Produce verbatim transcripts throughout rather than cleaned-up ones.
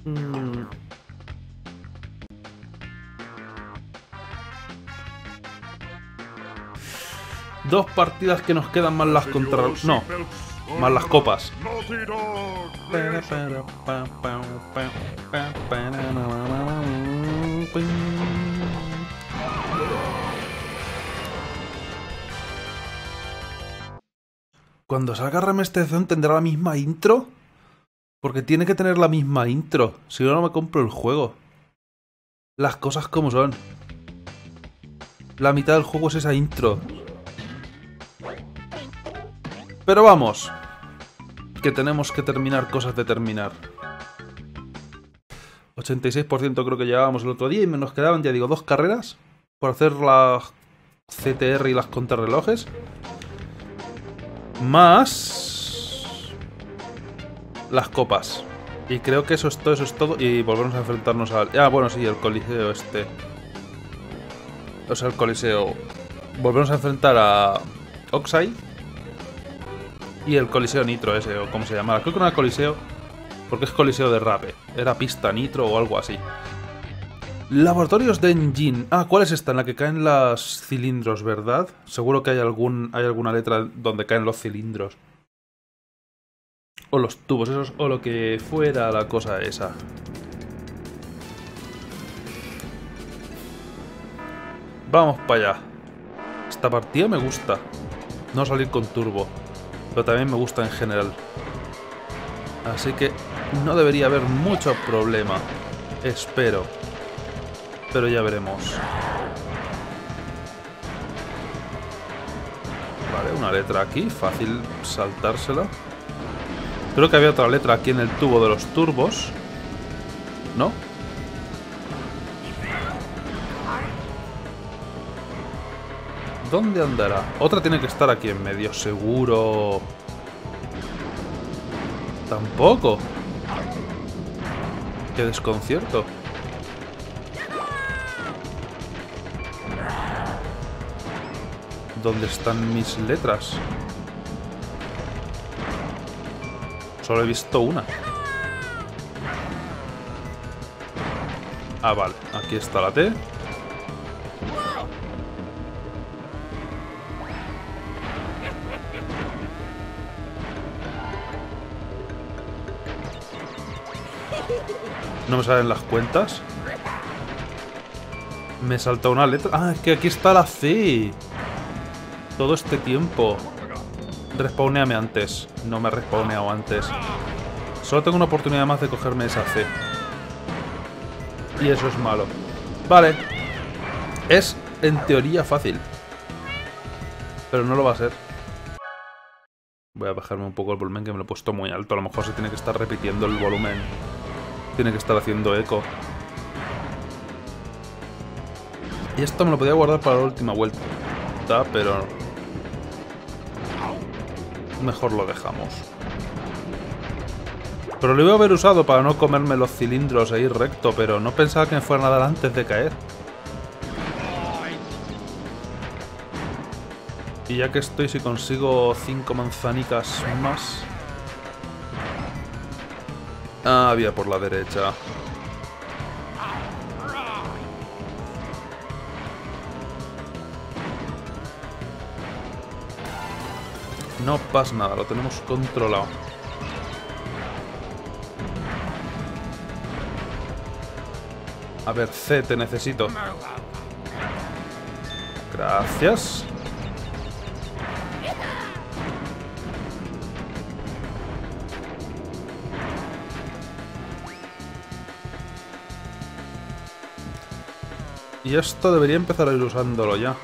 Mm. Dos partidas que nos quedan más las contra... No, más las copas. Cuando salga remasterización tendrá la misma intro. Porque tiene que tener la misma intro. Si no, no me compro el juego. Las cosas como son. La mitad del juego es esa intro. Pero vamos. Que tenemos que terminar cosas de terminar. ochenta y seis por ciento creo que llevábamos el otro día. Y nos quedaban, ya digo, dos carreras. Por hacer la C T R y las contrarrelojes. Más... las copas. Y creo que eso es todo, eso es todo. Y volvemos a enfrentarnos al... Ah, bueno, sí, el coliseo este. O sea, el coliseo... Volvemos a enfrentar a... Oxide. Y el coliseo nitro ese, o como se llamaba. Creo que no era coliseo, porque es coliseo de rape. Era pista nitro o algo así. Laboratorios de engine. Ah, ¿cuál es esta? En la que caen los cilindros, ¿verdad? Seguro que hay, algún, hay alguna letra donde caen los cilindros. O los tubos esos, o lo que fuera la cosa esa. Vamos para allá. Esta partida me gusta. No salir con turbo. Pero también me gusta en general. Así que no debería haber mucho problema. Espero. Pero ya veremos. Vale, una letra aquí. Fácil saltársela. Creo que había otra letra aquí en el tubo de los turbos. ¿No? ¿Dónde andará? Otra tiene que estar aquí en medio, seguro. Tampoco. Qué desconcierto. ¿Dónde están mis letras? Solo he visto una. Ah, vale. Aquí está la T. No me salen las cuentas. Me salta una letra. Ah, es que aquí está la C. Todo este tiempo. Respawneame antes. No me he respawneado antes. Solo tengo una oportunidad más de cogerme esa C. Y eso es malo. Vale. Es, en teoría, fácil. Pero no lo va a ser. Voy a bajarme un poco el volumen, que me lo he puesto muy alto. A lo mejor se tiene que estar repitiendo el volumen. Tiene que estar haciendo eco. Y esto me lo podía guardar para la última vuelta, pero mejor lo dejamos. Pero lo iba a haber usado para no comerme los cilindros e ir recto, pero no pensaba que me fueran a dar antes de caer. Y ya que estoy, si consigo cinco manzanicas más... Ah, había por la derecha. No pasa nada, lo tenemos controlado. A ver, C, te necesito. Gracias. Y esto debería empezar a ir usándolo ya.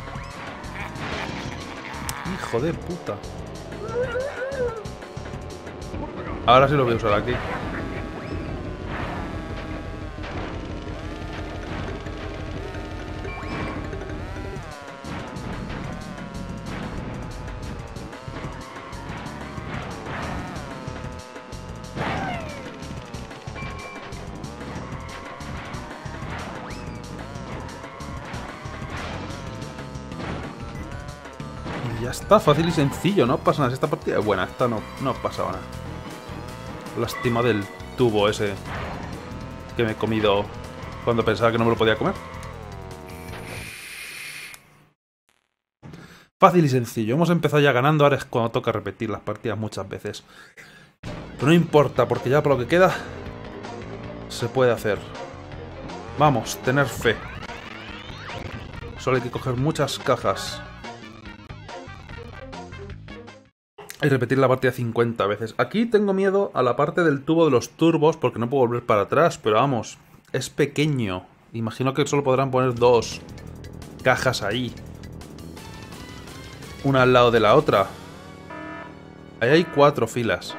Hijo de puta. Ahora sí lo voy a usar aquí. Ya está, fácil y sencillo, no pasa nada. Esta partida es buena, esta no, no pasa nada. Lástima del tubo ese. que me he comido cuando pensaba que no me lo podía comer. Fácil y sencillo. Hemos empezado ya ganando, ahora es cuando toca repetir las partidas muchas veces. Pero no importa, porque ya por lo que queda se puede hacer. Vamos, tener fe. Solo hay que coger muchas cajas y repetir la partida cincuenta veces. Aquí tengo miedo a la parte del tubo de los turbos porque no puedo volver para atrás, pero vamos, es pequeño. Imagino que solo podrán poner dos cajas ahí, una al lado de la otra. Ahí hay cuatro filas.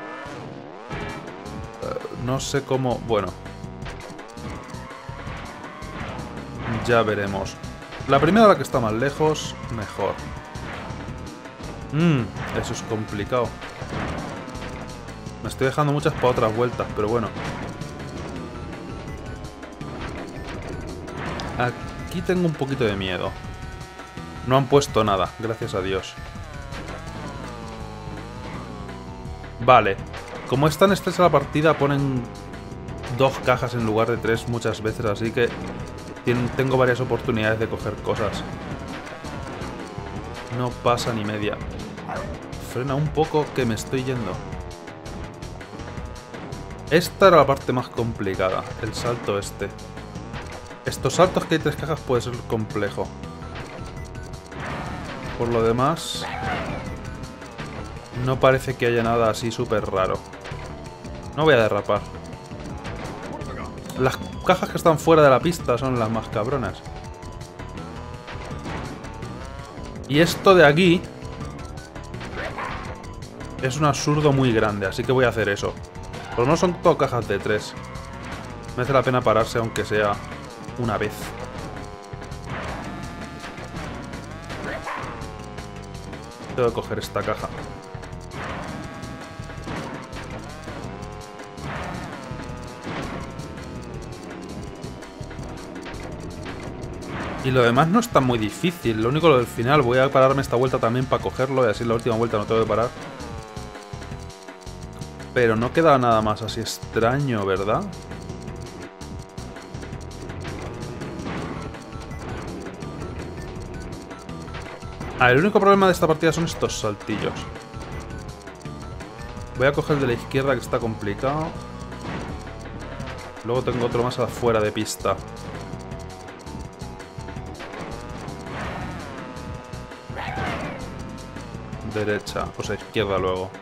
Uh, no sé cómo... Bueno, ya veremos. La primera, la que está más lejos, mejor. Mmm, eso es complicado. Me estoy dejando muchas para otras vueltas, pero bueno. Aquí tengo un poquito de miedo. No han puesto nada, gracias a Dios. Vale. Como es tan estrecha la partida, ponen dos cajas en lugar de tres muchas veces, así que tengo varias oportunidades de coger cosas. No pasa ni media. Frena un poco que me estoy yendo. Esta era la parte más complicada, el salto este. Estos saltos que hay tres cajas puede ser complejo. Por lo demás, no parece que haya nada así súper raro. No voy a derrapar. Las cajas que están fuera de la pista son las más cabronas. Y esto de aquí es un absurdo muy grande, así que voy a hacer eso. Pero no son todo cajas de tres. Merece la pena pararse aunque sea una vez. Tengo que coger esta caja. Y lo demás no está muy difícil. Lo único lo del final. Voy a pararme esta vuelta también para cogerlo. Y así la última vuelta no tengo que parar. Pero no queda nada más así extraño, ¿verdad? Ah, el único problema de esta partida son estos saltillos. Voy a coger el de la izquierda, que está complicado. Luego tengo otro más afuera de pista. Derecha, o sea, izquierda luego.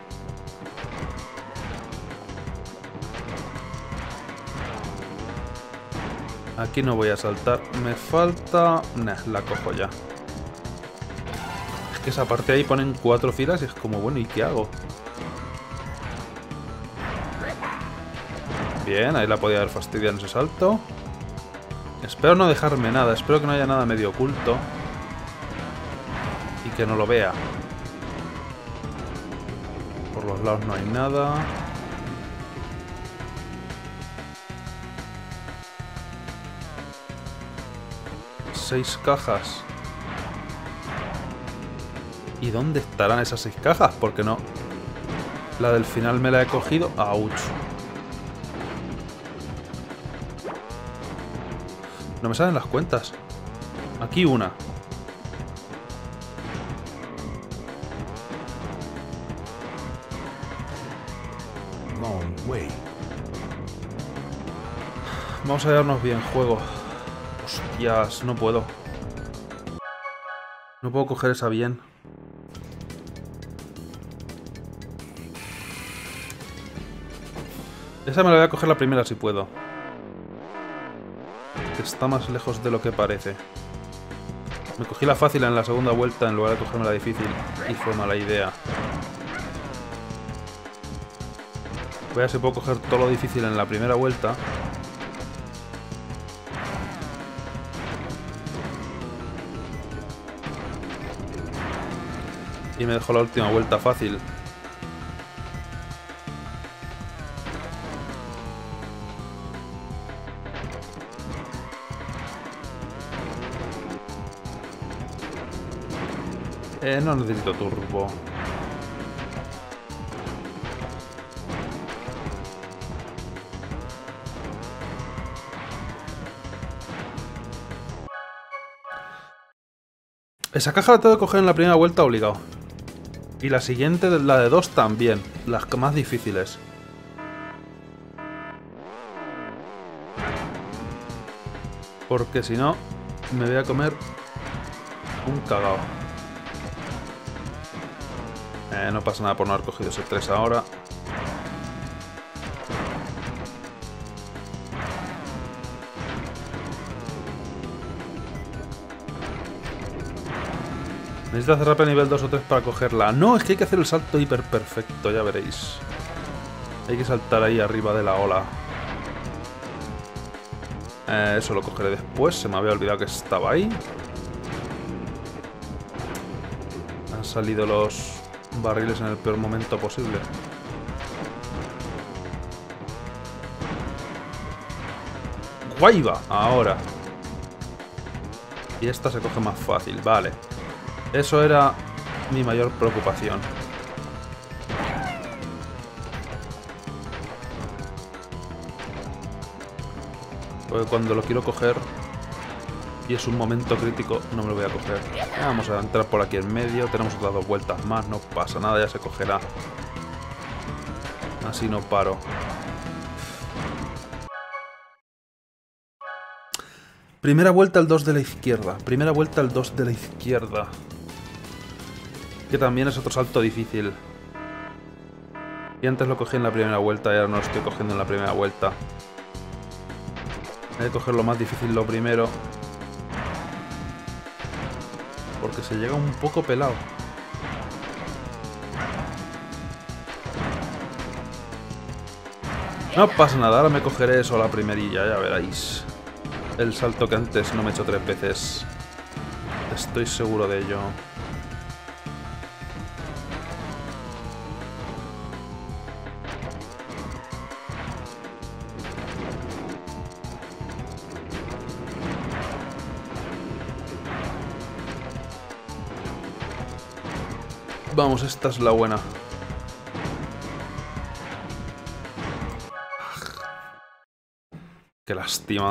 Aquí no voy a saltar. Me falta... Nah, la cojo ya. Es que esa parte ahí ponen cuatro filas y es como, bueno, ¿y qué hago? Bien, ahí la podía haber fastidiado en ese salto. Espero no dejarme nada. Espero que no haya nada medio oculto. Y que no lo vea. Por los lados no hay nada. Seis cajas. ¿Y dónde estarán esas seis cajas? Porque no. La del final me la he cogido. ¡Auch! No me salen las cuentas. Aquí una. Vamos a llevarnos bien, juego. Hostias, no puedo. No puedo coger esa bien. Esa me la voy a coger la primera si puedo. Que está más lejos de lo que parece. Me cogí la fácil en la segunda vuelta en lugar de cogerme la difícil. Y fue mala idea. Voy a ver si puedo coger todo lo difícil en la primera vuelta. Y me dejó la última vuelta fácil. Eh, no necesito turbo. Esa caja la tengo que coger en la primera vuelta obligado. Y la siguiente, la de dos también. Las más difíciles. Porque si no, me voy a comer un cagao. Eh, no pasa nada por no haber cogido ese tres ahora. Necesito hacer rápido nivel dos o tres para cogerla. No, es que hay que hacer el salto hiper perfecto, ya veréis. Hay que saltar ahí arriba de la ola. Eh, eso lo cogeré después, se me había olvidado que estaba ahí. Han salido los barriles en el peor momento posible. ¡Guayba! Ahora. Y esta se coge más fácil, vale. Eso era mi mayor preocupación. Porque cuando lo quiero coger y es un momento crítico, no me lo voy a coger. Vamos a entrar por aquí en medio. Tenemos otras dos vueltas más. No pasa nada, ya se cogerá. Así no paro. Primera vuelta al dos de la izquierda. Primera vuelta al dos de la izquierda. Que también es otro salto difícil. Y antes lo cogí en la primera vuelta y ahora no lo estoy cogiendo en la primera vuelta. Hay que coger lo más difícil lo primero. Porque se llega un poco pelado. No pasa nada, ahora me cogeré eso a la primerilla, ya veréis. El salto que antes no me he hecho tres veces. Estoy seguro de ello. Vamos, esta es la buena. Qué lástima.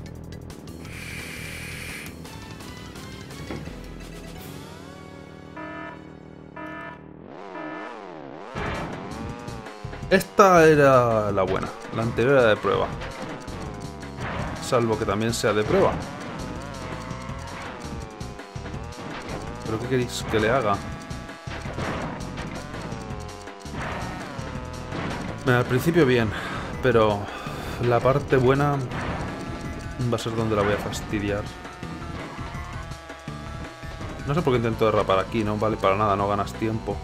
Esta era la buena. La anterior era de prueba. Salvo que también sea de prueba. ¿Pero qué queréis que le haga? Al principio bien, pero la parte buena va a ser donde la voy a fastidiar. No sé por qué intento derrapar aquí, no vale para nada, no ganas tiempo.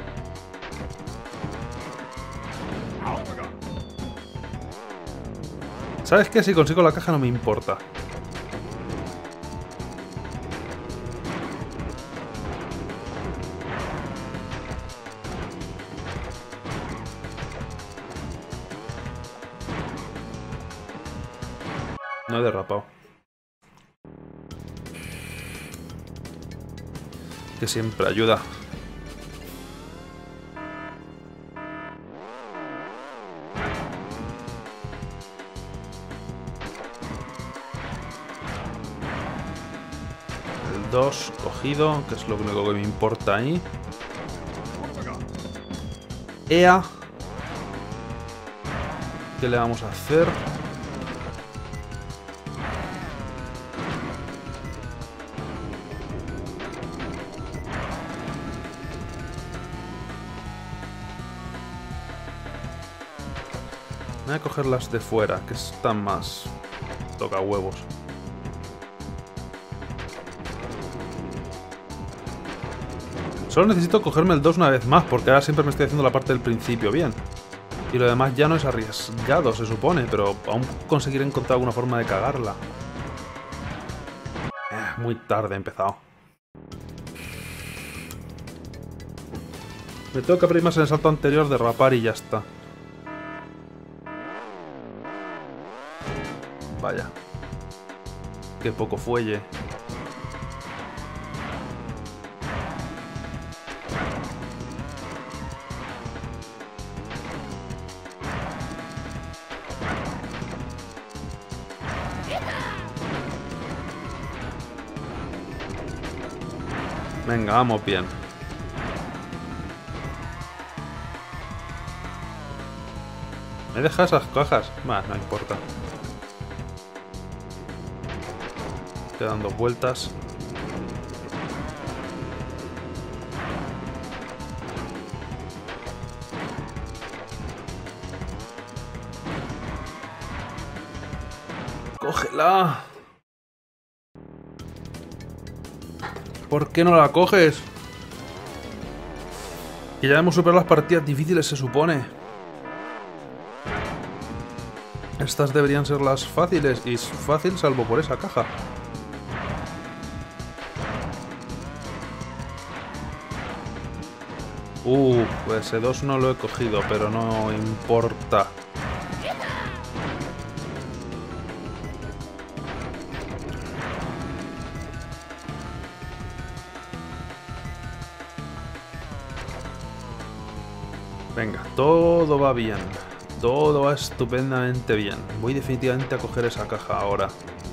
¿Sabes qué? Si consigo la caja no me importa. No he derrapado. Que siempre ayuda. El dos cogido, que es lo único que me importa ahí. Ea. ¿Qué le vamos a hacer? Voy a coger las de fuera, que están más toca huevos. Solo necesito cogerme el dos una vez más, porque ahora siempre me estoy haciendo la parte del principio bien. Y lo demás ya no es arriesgado, se supone, pero aún conseguiré encontrar alguna forma de cagarla. Eh, muy tarde he empezado. Me tengo que abrir más en el salto anterior, derrapar y ya está. Vaya. Qué poco fuelle. Venga, vamos bien. ¿Me deja esas cajas? Bah, no importa. Quedan dos vueltas. ¡Cógela! ¿Por qué no la coges? Que ya hemos superado las partidas difíciles, se supone. Estas deberían ser las fáciles. Y es fácil salvo por esa caja. Uh, ese dos no lo he cogido, pero no importa. Venga, todo va bien. Todo va estupendamente bien. Voy definitivamente a coger esa caja ahora.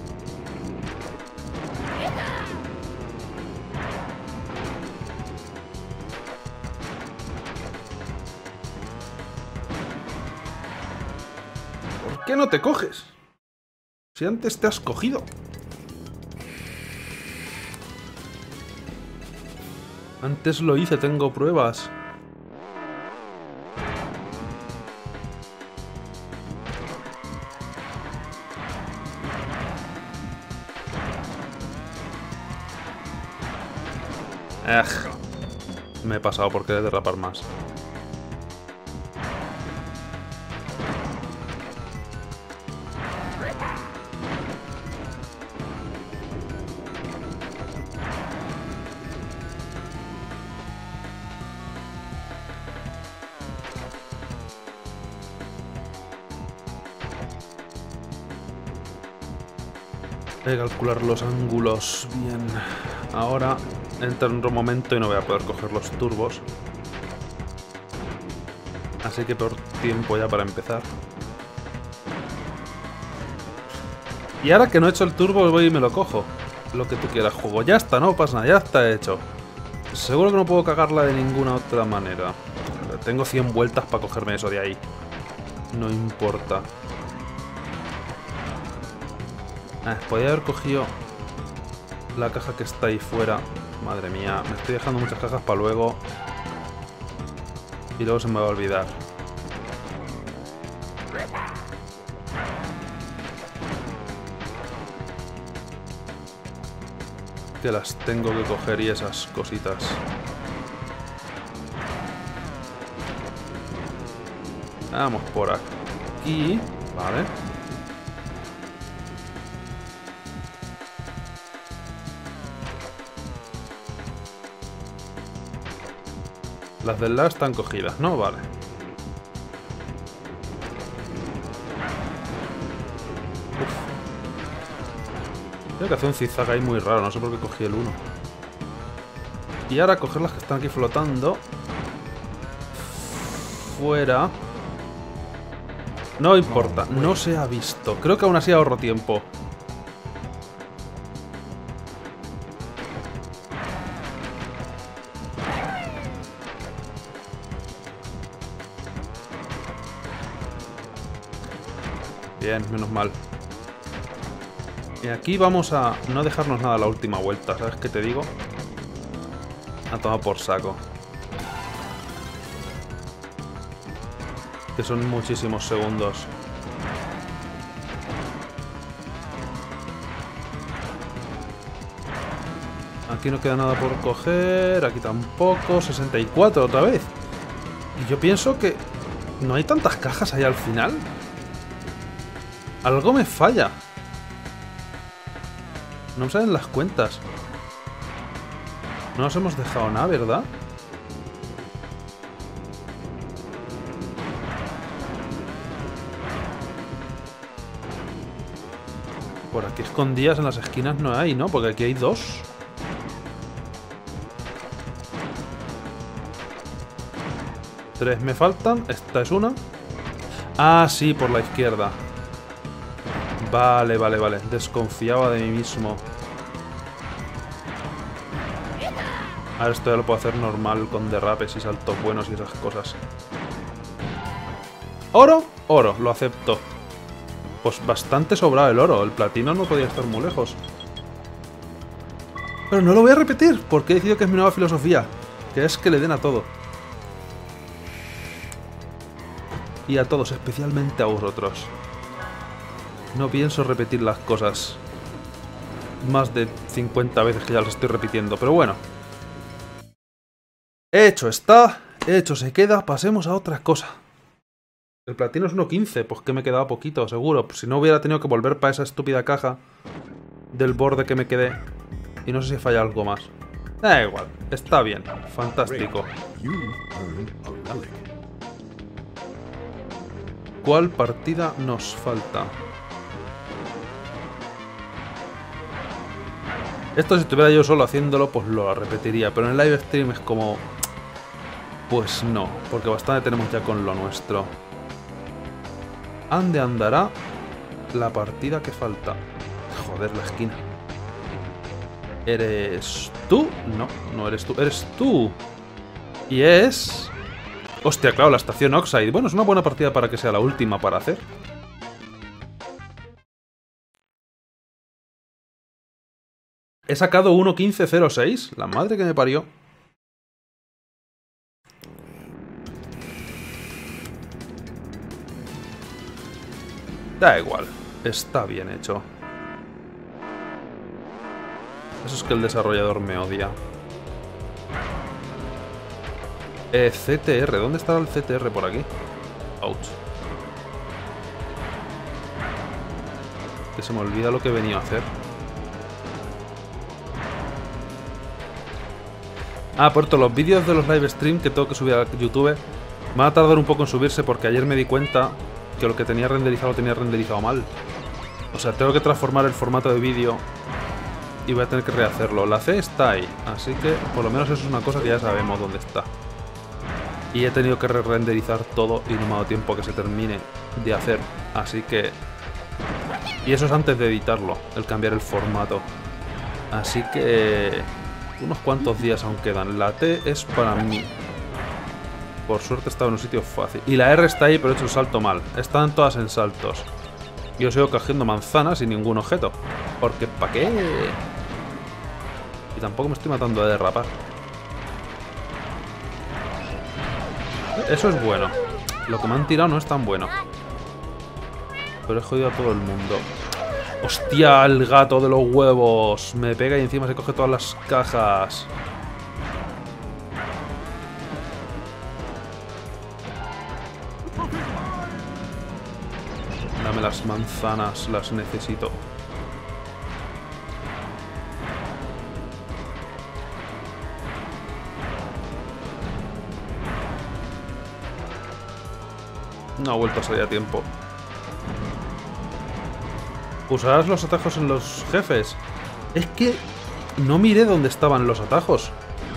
¿Por qué no te coges? Si antes te has cogido. Antes lo hice, tengo pruebas. Ej, me he pasado por querer derrapar más. Hay que calcular los ángulos bien. Ahora entra en otro momento y no voy a poder coger los turbos. Así que por tiempo ya para empezar. Y ahora que no he hecho el turbo voy y me lo cojo. Lo que tú quieras, juego. Ya está, no pasa nada, ya está hecho. Seguro que no puedo cagarla de ninguna otra manera. Tengo cien vueltas para cogerme eso de ahí. No importa. Ah, podría haber cogido la caja que está ahí fuera. Madre mía, me estoy dejando muchas cajas para luego. Y luego se me va a olvidar. Que las tengo que coger y esas cositas. Vamos por aquí. Vale. Las del lado están cogidas, ¿no? Vale. Uf. Tengo que hacer un zigzag ahí muy raro, no sé por qué cogí el uno. Y ahora coger las que están aquí flotando. Fuera. No importa, no se ha visto. Creo que aún así ahorro tiempo. Bien, menos mal. Y aquí vamos a no dejarnos nada la última vuelta, ¿sabes qué te digo? A tomar por saco. Que son muchísimos segundos. Aquí no queda nada por coger, aquí tampoco. sesenta y cuatro otra vez. Y yo pienso que no hay tantas cajas ahí al final. Algo me falla. No me salen las cuentas. No nos hemos dejado nada, ¿verdad? Por aquí escondidas en las esquinas no hay, ¿no? Porque aquí hay dos. Tres me faltan. Esta es una. Ah, sí, por la izquierda. Vale, vale, vale. Desconfiaba de mí mismo. Ahora esto ya lo puedo hacer normal con derrapes y saltos buenos y esas cosas. ¿Oro? Oro, lo acepto. Pues bastante sobrado el oro. El platino no podía estar muy lejos. Pero no lo voy a repetir, porque he decidido que es mi nueva filosofía. Que es que le den a todo. Y a todos, especialmente a vosotros. No pienso repetir las cosas más de cincuenta veces que ya las estoy repitiendo, pero bueno. Hecho está, hecho se queda, pasemos a otra cosa. El platino es uno quince, pues que me quedaba poquito, seguro. Pues si no hubiera tenido que volver para esa estúpida caja del borde que me quedé. Y no sé si falla algo más. Da igual, está bien, fantástico. ¿Cuál partida nos falta? Esto si estuviera yo solo haciéndolo, pues lo repetiría. Pero en el live stream es como... Pues no, porque bastante tenemos ya con lo nuestro. ¿Ande andará la partida que falta? Joder, la esquina. ¿Eres tú? No, no eres tú. ¡Eres tú! Y es... Hostia, claro, la estación Oxide. Bueno, es una buena partida para que sea la última para hacer. He sacado uno quince cero seis. La madre que me parió. Da igual. Está bien hecho. Eso es que el desarrollador me odia. Eh, C T R. ¿Dónde estará el C T R por aquí? Ouch. Que se me olvida lo que venía a hacer. Ah, por cierto, los vídeos de los live stream que tengo que subir a YouTube van a tardar un poco en subirse porque ayer me di cuenta que lo que tenía renderizado lo tenía renderizado mal. O sea, tengo que transformar el formato de vídeo y voy a tener que rehacerlo. La C está ahí, así que por lo menos eso es una cosa que ya sabemos dónde está. Y he tenido que re-renderizar todo y no me ha dado tiempo a que se termine de hacer. Así que... Y eso es antes de editarlo, el cambiar el formato. Así que... Unos cuantos días aún quedan. La T es para mí. Por suerte estaba en un sitio fácil. Y la R está ahí, pero he hecho el salto mal. Están todas en saltos. Yo sigo cogiendo manzanas sin ningún objeto. Porque ¿para qué? Y tampoco me estoy matando de derrapar. Eso es bueno. Lo que me han tirado no es tan bueno. Pero he jodido a todo el mundo. ¡Hostia! El gato de los huevos. Me pega y encima se coge todas las cajas. Dame las manzanas, las necesito. No ha vuelto a salir a tiempo. ¿Usarás los atajos en los jefes? Es que no miré dónde estaban los atajos.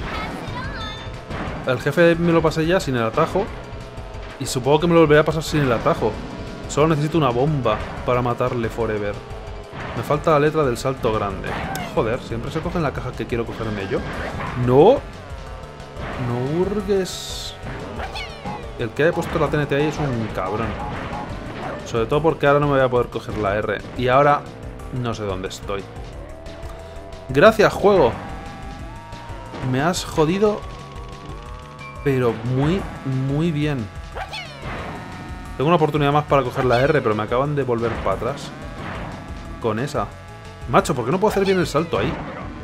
El jefe me lo pasé ya sin el atajo. Y supongo que me lo volveré a pasar sin el atajo. Solo necesito una bomba para matarle forever. Me falta la letra del salto grande. Joder, siempre se coge en la caja que quiero cogerme yo. No. No hurgues. El que haya puesto la T N T ahí es un cabrón. Sobre todo porque ahora no me voy a poder coger la R. Y ahora no sé dónde estoy. Gracias, juego. Me has jodido. Pero muy, muy bien. Tengo una oportunidad más para coger la R, pero me acaban de volver para atrás. Con esa. Macho, ¿por qué no puedo hacer bien el salto ahí?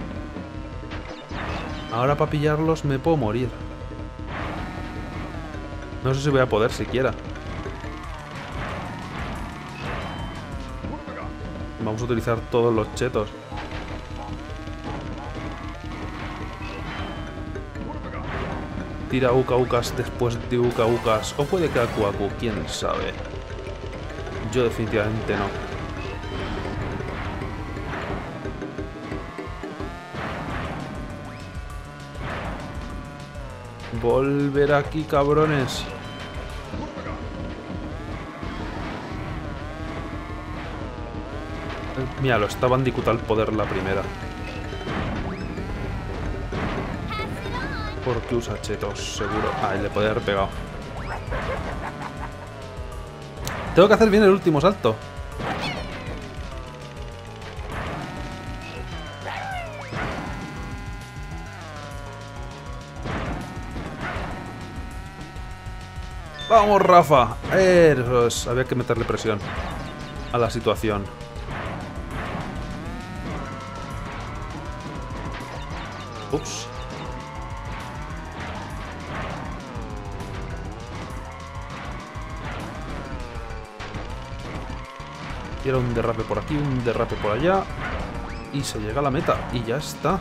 Ahora para pillarlos me puedo morir. No sé si voy a poder siquiera. Vamos a utilizar todos los chetos. Tira uka ukas después de uka ukas. O puede que aku aku, quién sabe. Yo definitivamente no. Volver aquí, cabrones. Mira, lo está Bandicoot al poder la primera. Porque usa chetos, seguro. Ah, le podría haber pegado. Tengo que hacer bien el último salto. ¡Vamos, Rafa! Eso es. Había que meterle presión a la situación. Ups. Y era un derrape por aquí, un derrape por allá. Y se llega a la meta. Y ya está.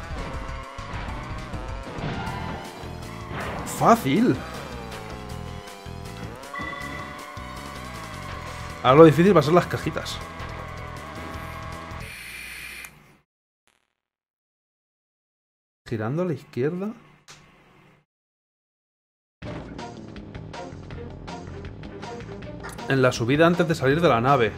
¡Fácil! Ahora lo difícil va a ser las cajitas. Girando a la izquierda. En la subida antes de salir de la nave.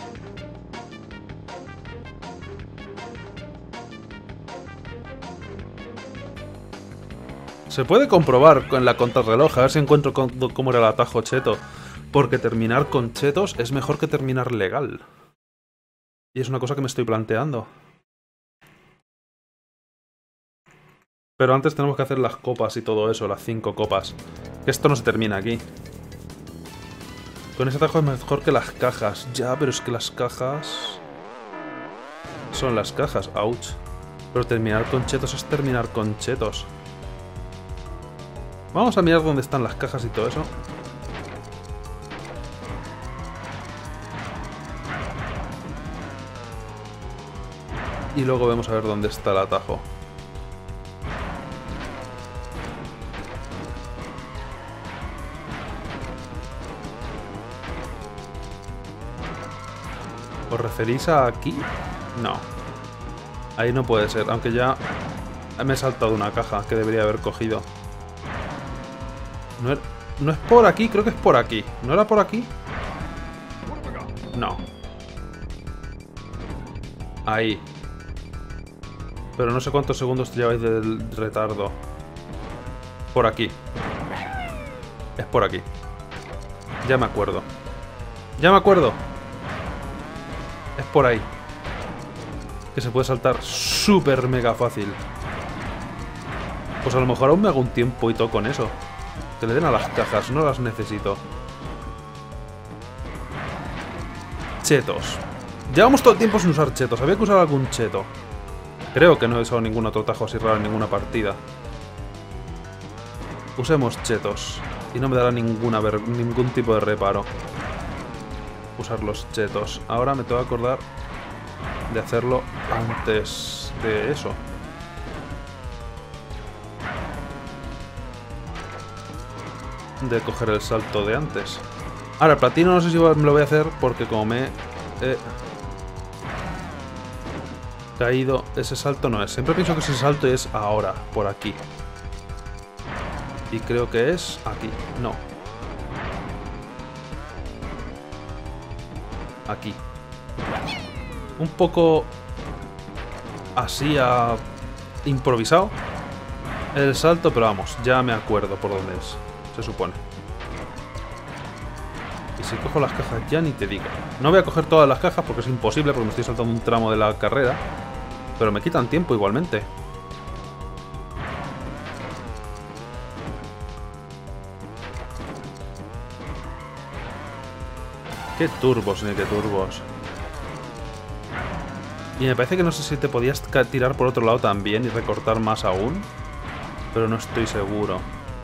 Se puede comprobar con la contrarreloj, a ver si encuentro cómo era el atajo cheto. Porque terminar con chetos es mejor que terminar legal. Y es una cosa que me estoy planteando. Pero antes tenemos que hacer las copas y todo eso, las cinco copas. Que esto no se termina aquí. Con ese atajo es mejor que las cajas. Ya, pero es que las cajas... son las cajas, ouch. Pero terminar con chetos es terminar con chetos. Vamos a mirar dónde están las cajas y todo eso. Y luego vemos a ver dónde está el atajo. ¿Os referís a aquí? No. Ahí no puede ser, aunque ya me he saltado una caja que debería haber cogido. No, er, no es por aquí, creo que es por aquí. ¿No era por aquí? No. Ahí. Pero no sé cuántos segundos lleváis de retardo. Por aquí. Es por aquí. Ya me acuerdo. Ya me acuerdo. Es por ahí. Que se puede saltar súper mega fácil. Pues a lo mejor aún me hago un tiempo y todo con eso. Que le den a las cajas, no las necesito. Chetos. Llevamos todo el tiempo sin usar chetos. Había que usar algún cheto. Creo que no he usado ningún otro tajo así raro en ninguna partida. Usemos chetos. Y no me dará ninguna ningún tipo de reparo usar los chetos. Ahora me tengo que acordar de hacerlo antes de eso. De coger el salto de antes. Ahora, el platino no sé si me lo voy a hacer porque como me he caído, ese salto no es. Siempre pienso que ese salto es ahora, por aquí. Y creo que es aquí. No. Aquí. Un poco así a improvisado el salto, pero vamos, ya me acuerdo por dónde es. Se supone. Y si cojo las cajas ya ni te digo. No voy a coger todas las cajas porque es imposible, porque me estoy saltando un tramo de la carrera. Pero me quitan tiempo igualmente. Qué turbos, ni qué turbos. Y me parece que no sé si te podías tirar por otro lado también y recortar más aún. Pero no estoy seguro.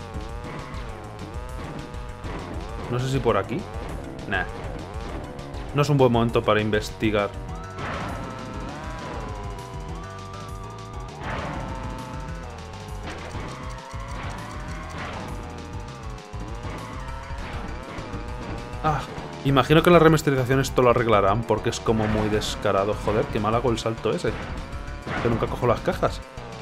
No sé si por aquí. Nah. No es un buen momento para investigar. Ah, imagino que en la remasterización esto lo arreglarán porque es como muy descarado. Joder, qué mal hago el salto ese. Que nunca cojo las cajas.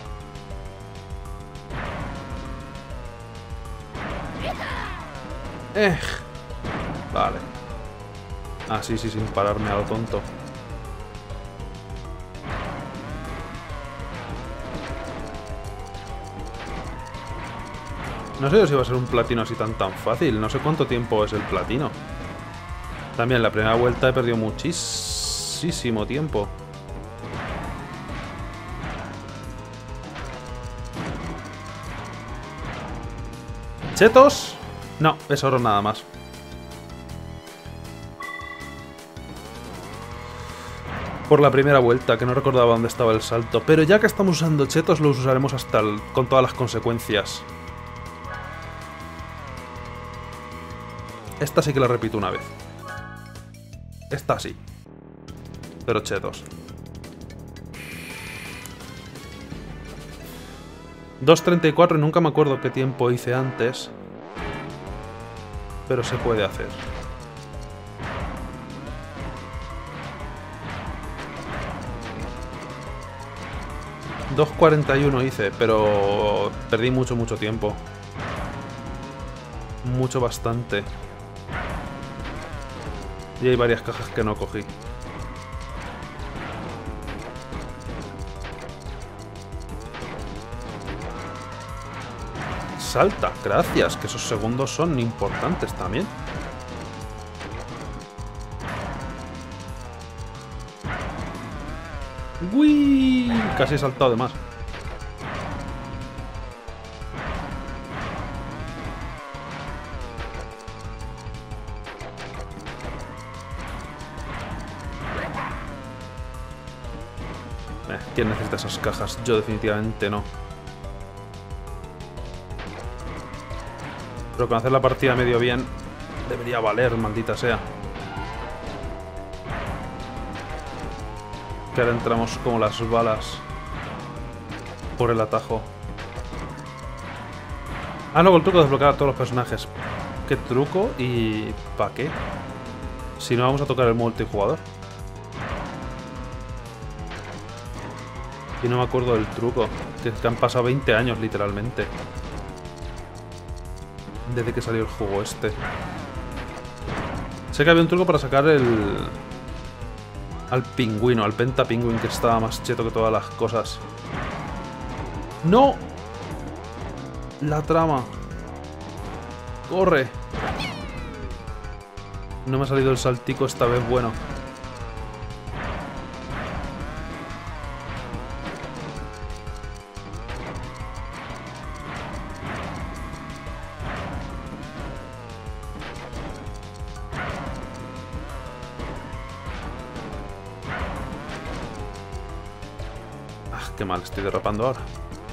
Eh. Vale. Ah, sí, sí, sin pararme a lo tonto. No sé si va a ser un platino así tan tan fácil. No sé cuánto tiempo es el platino. También la primera vuelta he perdido muchísimo tiempo. ¿Chetos? No, es oro nada más. Por la primera vuelta, que no recordaba dónde estaba el salto. Pero ya que estamos usando chetos, los usaremos hasta el, con todas las consecuencias. Esta sí que la repito una vez. Esta sí. Pero chetos. dos treinta y cuatro y nunca me acuerdo qué tiempo hice antes. Pero se puede hacer. dos cuarenta y uno hice, pero perdí mucho, mucho tiempo. Mucho, bastante. Y hay varias cajas que no cogí. Salta, gracias, que esos segundos son importantes también. ¡Uy! Casi he saltado de más. Eh, ¿quién necesita esas cajas? Yo definitivamente no. Pero con hacer la partida medio bien debería valer, maldita sea. Que ahora entramos como las balas por el atajo. Ah, luego el truco de desbloquear a todos los personajes. ¿Qué truco y para qué? Si no vamos a tocar el multijugador. Y no me acuerdo del truco. Que, que han pasado veinte años literalmente. Desde que salió el juego este. Sé que había un truco para sacar el... al pingüino, al pentapingüín, que estaba más cheto que todas las cosas. ¡No! La trama. ¡Corre! No me ha salido el saltico esta vez, bueno. Qué mal, estoy derrapando ahora.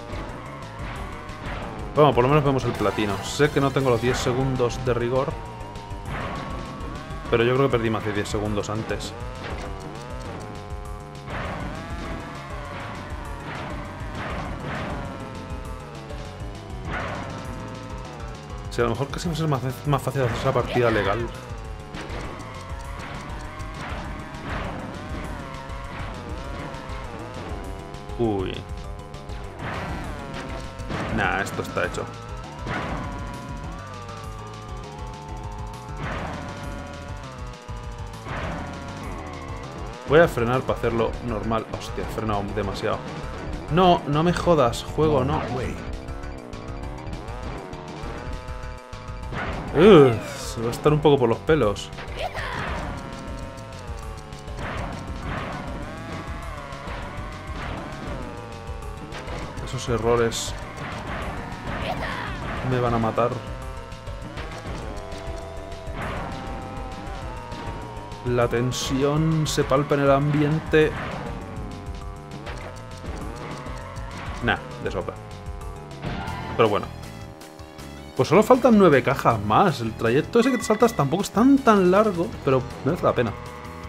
Bueno, por lo menos vemos el platino. Sé que no tengo los diez segundos de rigor, pero yo creo que perdí más de diez segundos antes. Si a lo mejor casi va a ser más, más fácil hacer esa partida legal. Uy. Nah, esto está hecho. Voy a frenar para hacerlo normal. Hostia, he frenado demasiado. No, no me jodas, juego, no. Ugh, se va a estar un poco por los pelos. Esos errores me van a matar. La tensión se palpa en el ambiente. Nah, de sobra. Pero bueno. Pues solo faltan nueve cajas más. El trayecto ese que te saltas tampoco es tan tan largo, pero merece la pena.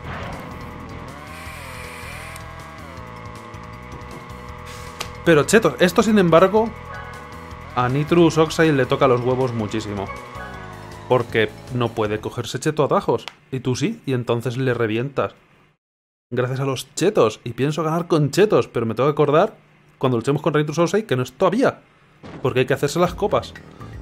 Pero chetos, esto sin embargo a Nitrous Oxide le toca los huevos muchísimo. Porque no puede cogerse cheto a tajos. Y tú sí, y entonces le revientas. Gracias a los chetos. Y pienso ganar con chetos, pero me tengo que acordar cuando luchemos contra Nitrous Oxide que no es todavía. Porque hay que hacerse las copas.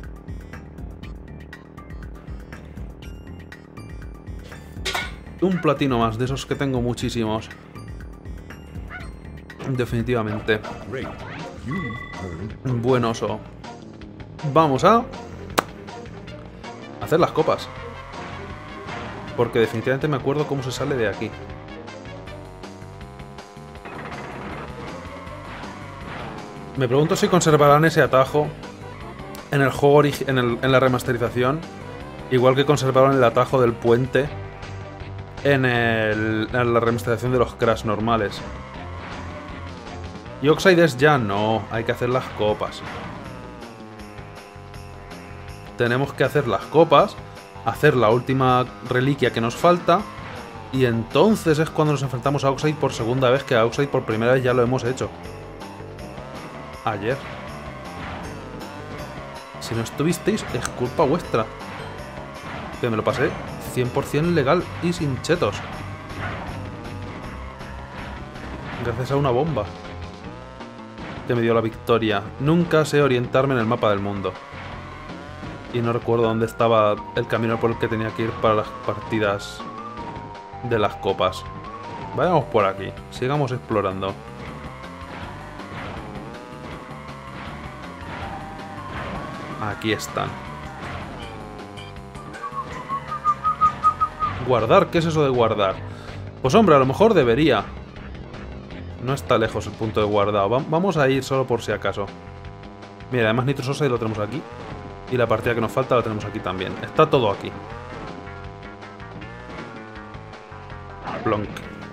Un platino más, de esos que tengo muchísimos. Definitivamente. Buen oso. Vamos a hacer las copas. Porque definitivamente me acuerdo cómo se sale de aquí. Me pregunto si conservarán ese atajo en el juego en, el, en la remasterización, igual que conservaron el atajo del puente en, el, en la remasterización de los Crash normales. Y Oxides ya no, hay que hacer las copas. Tenemos que hacer las copas, hacer la última reliquia que nos falta, y entonces es cuando nos enfrentamos a Oxide por segunda vez, que a Oxide por primera vez ya lo hemos hecho. Ayer. Si no estuvisteis, es culpa vuestra. Que me lo pasé cien por cien legal y sin chetos. Gracias a una bomba que me dio la victoria. Nunca sé orientarme en el mapa del mundo. Y no recuerdo dónde estaba el camino por el que tenía que ir para las partidas de las copas. Vayamos por aquí. Sigamos explorando. Aquí están. Guardar, ¿qué es eso de guardar? Pues hombre, a lo mejor debería. No está lejos el punto de guardado. Va vamos a ir solo por si acaso. Mira, además Nitrous Oxide lo tenemos aquí. Y la partida que nos falta la tenemos aquí también. Está todo aquí. Plonk.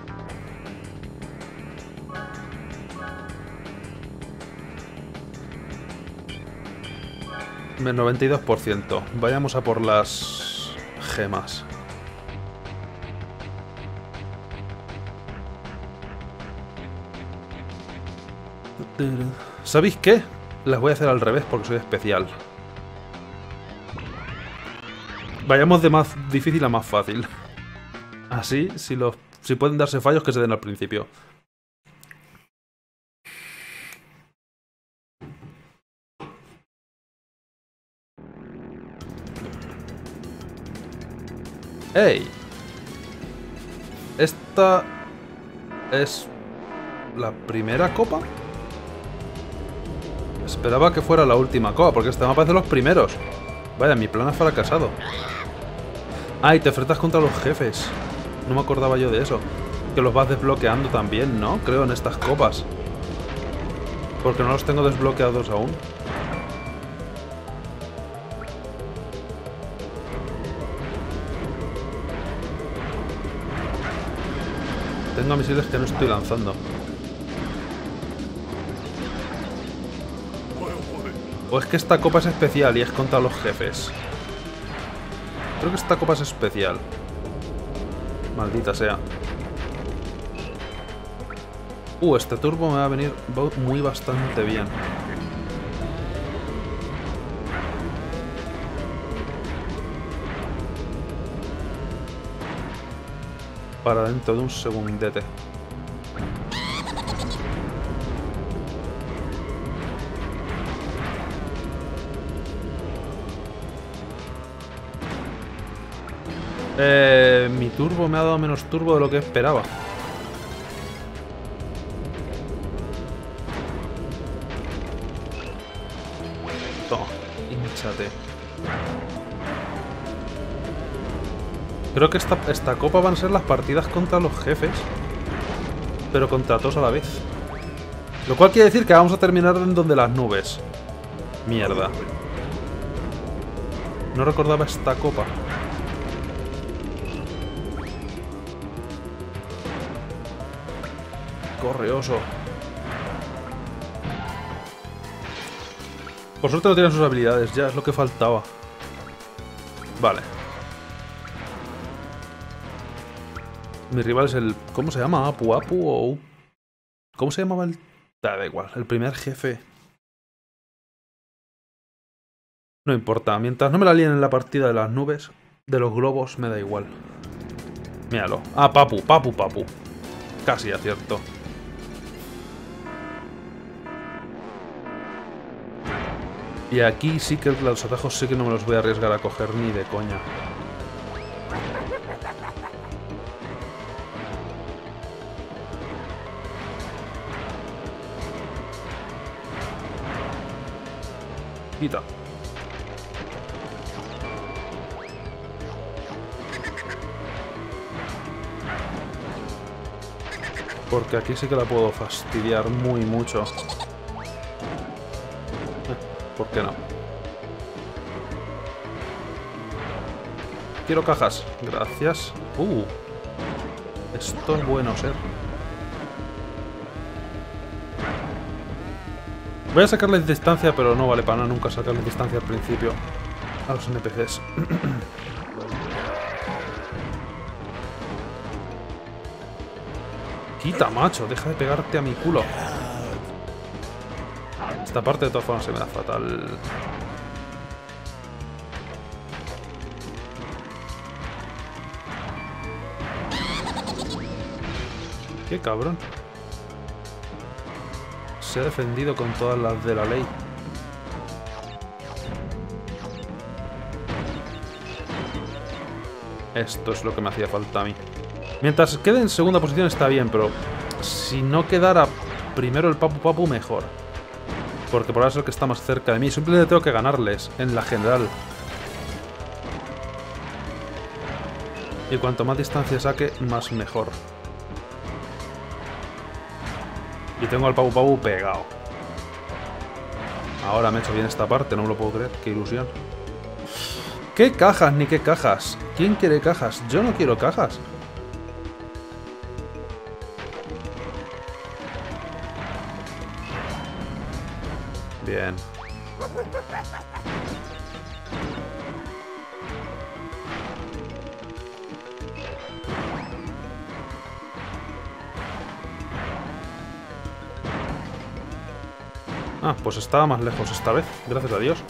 noventa y dos por ciento. Vayamos a por las gemas. ¿Sabéis qué? Las voy a hacer al revés porque soy especial. Vayamos de más difícil a más fácil. Así, si, los, si pueden darse fallos, que se den al principio. ¡Ey! Esta es la primera copa. Esperaba que fuera la última copa, porque este mapa es de los primeros. Vaya, mi plan ha fracasado. Ah, y te enfrentas contra los jefes. No me acordaba yo de eso. Que los vas desbloqueando también, ¿no? Creo en estas copas. Porque no los tengo desbloqueados aún. Tengo misiles que no estoy lanzando. O es que esta copa es especial y es contra los jefes. Creo que esta copa es especial. Maldita sea. Uh, este turbo me va a venir muy bastante bien. Para dentro de un segundete. Eh, mi turbo me ha dado menos turbo de lo que esperaba. Toma, hinchate. Creo que esta, esta copa van a ser las partidas contra los jefes, pero contra todos a la vez. Lo cual quiere decir que vamos a terminar en donde las nubes. Mierda. No recordaba esta copa. Corre, oso. Por suerte no tienen sus habilidades, ya es lo que faltaba. Vale. Mi rival es el... ¿Cómo se llama? ¿Apu Apu o...? ¿Cómo se llamaba el...? Da, da igual, el primer jefe. No importa, mientras no me la líen en la partida de las nubes, de los globos, me da igual. Míralo. Ah, Papu, Papu, Papu. Casi acierto. Y aquí sí que los atajos sí que no me los voy a arriesgar a coger ni de coña. Quita. Porque aquí sí que la puedo fastidiar muy mucho. Eh, ¿por qué no? Quiero cajas. Gracias. Uh. Esto es bueno ser. Voy a sacarles distancia, pero no vale para nada nunca sacarles distancia al principio a los N P Cs. Quita, macho, deja de pegarte a mi culo. Esta parte de todas formas se me da fatal. Qué cabrón. Se ha defendido con todas las de la ley. Esto es lo que me hacía falta a mí. Mientras quede en segunda posición está bien, pero si no quedara primero el Papu Papu, mejor. Porque por ahora es el que está más cerca de mí. Simplemente tengo que ganarles en la general. Y cuanto más distancia saque, más mejor. Y tengo al Papu Papu pegado. Ahora me he hecho bien esta parte, no me lo puedo creer. Qué ilusión. ¿Qué cajas ni qué cajas? ¿Quién quiere cajas? Yo no quiero cajas. Bien. Ah, pues estaba más lejos esta vez, gracias a Dios.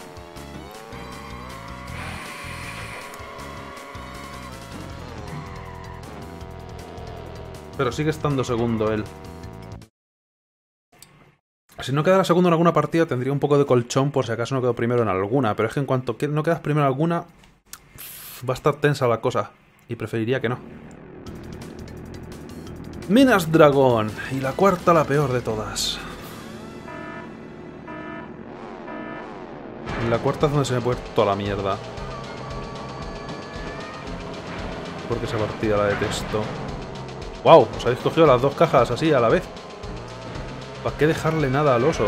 Pero sigue estando segundo él. Si no quedara segundo en alguna partida tendría un poco de colchón por si acaso no quedo primero en alguna. Pero es que en cuanto no quedas primero en alguna, va a estar tensa la cosa. Y preferiría que no. Minas Dragón. Y la cuarta la peor de todas. En la cuarta es donde se me puede ir toda la mierda. Porque esa partida la detesto. ¡Wow! Os habéis cogido las dos cajas así a la vez. ¿Para qué dejarle nada al oso?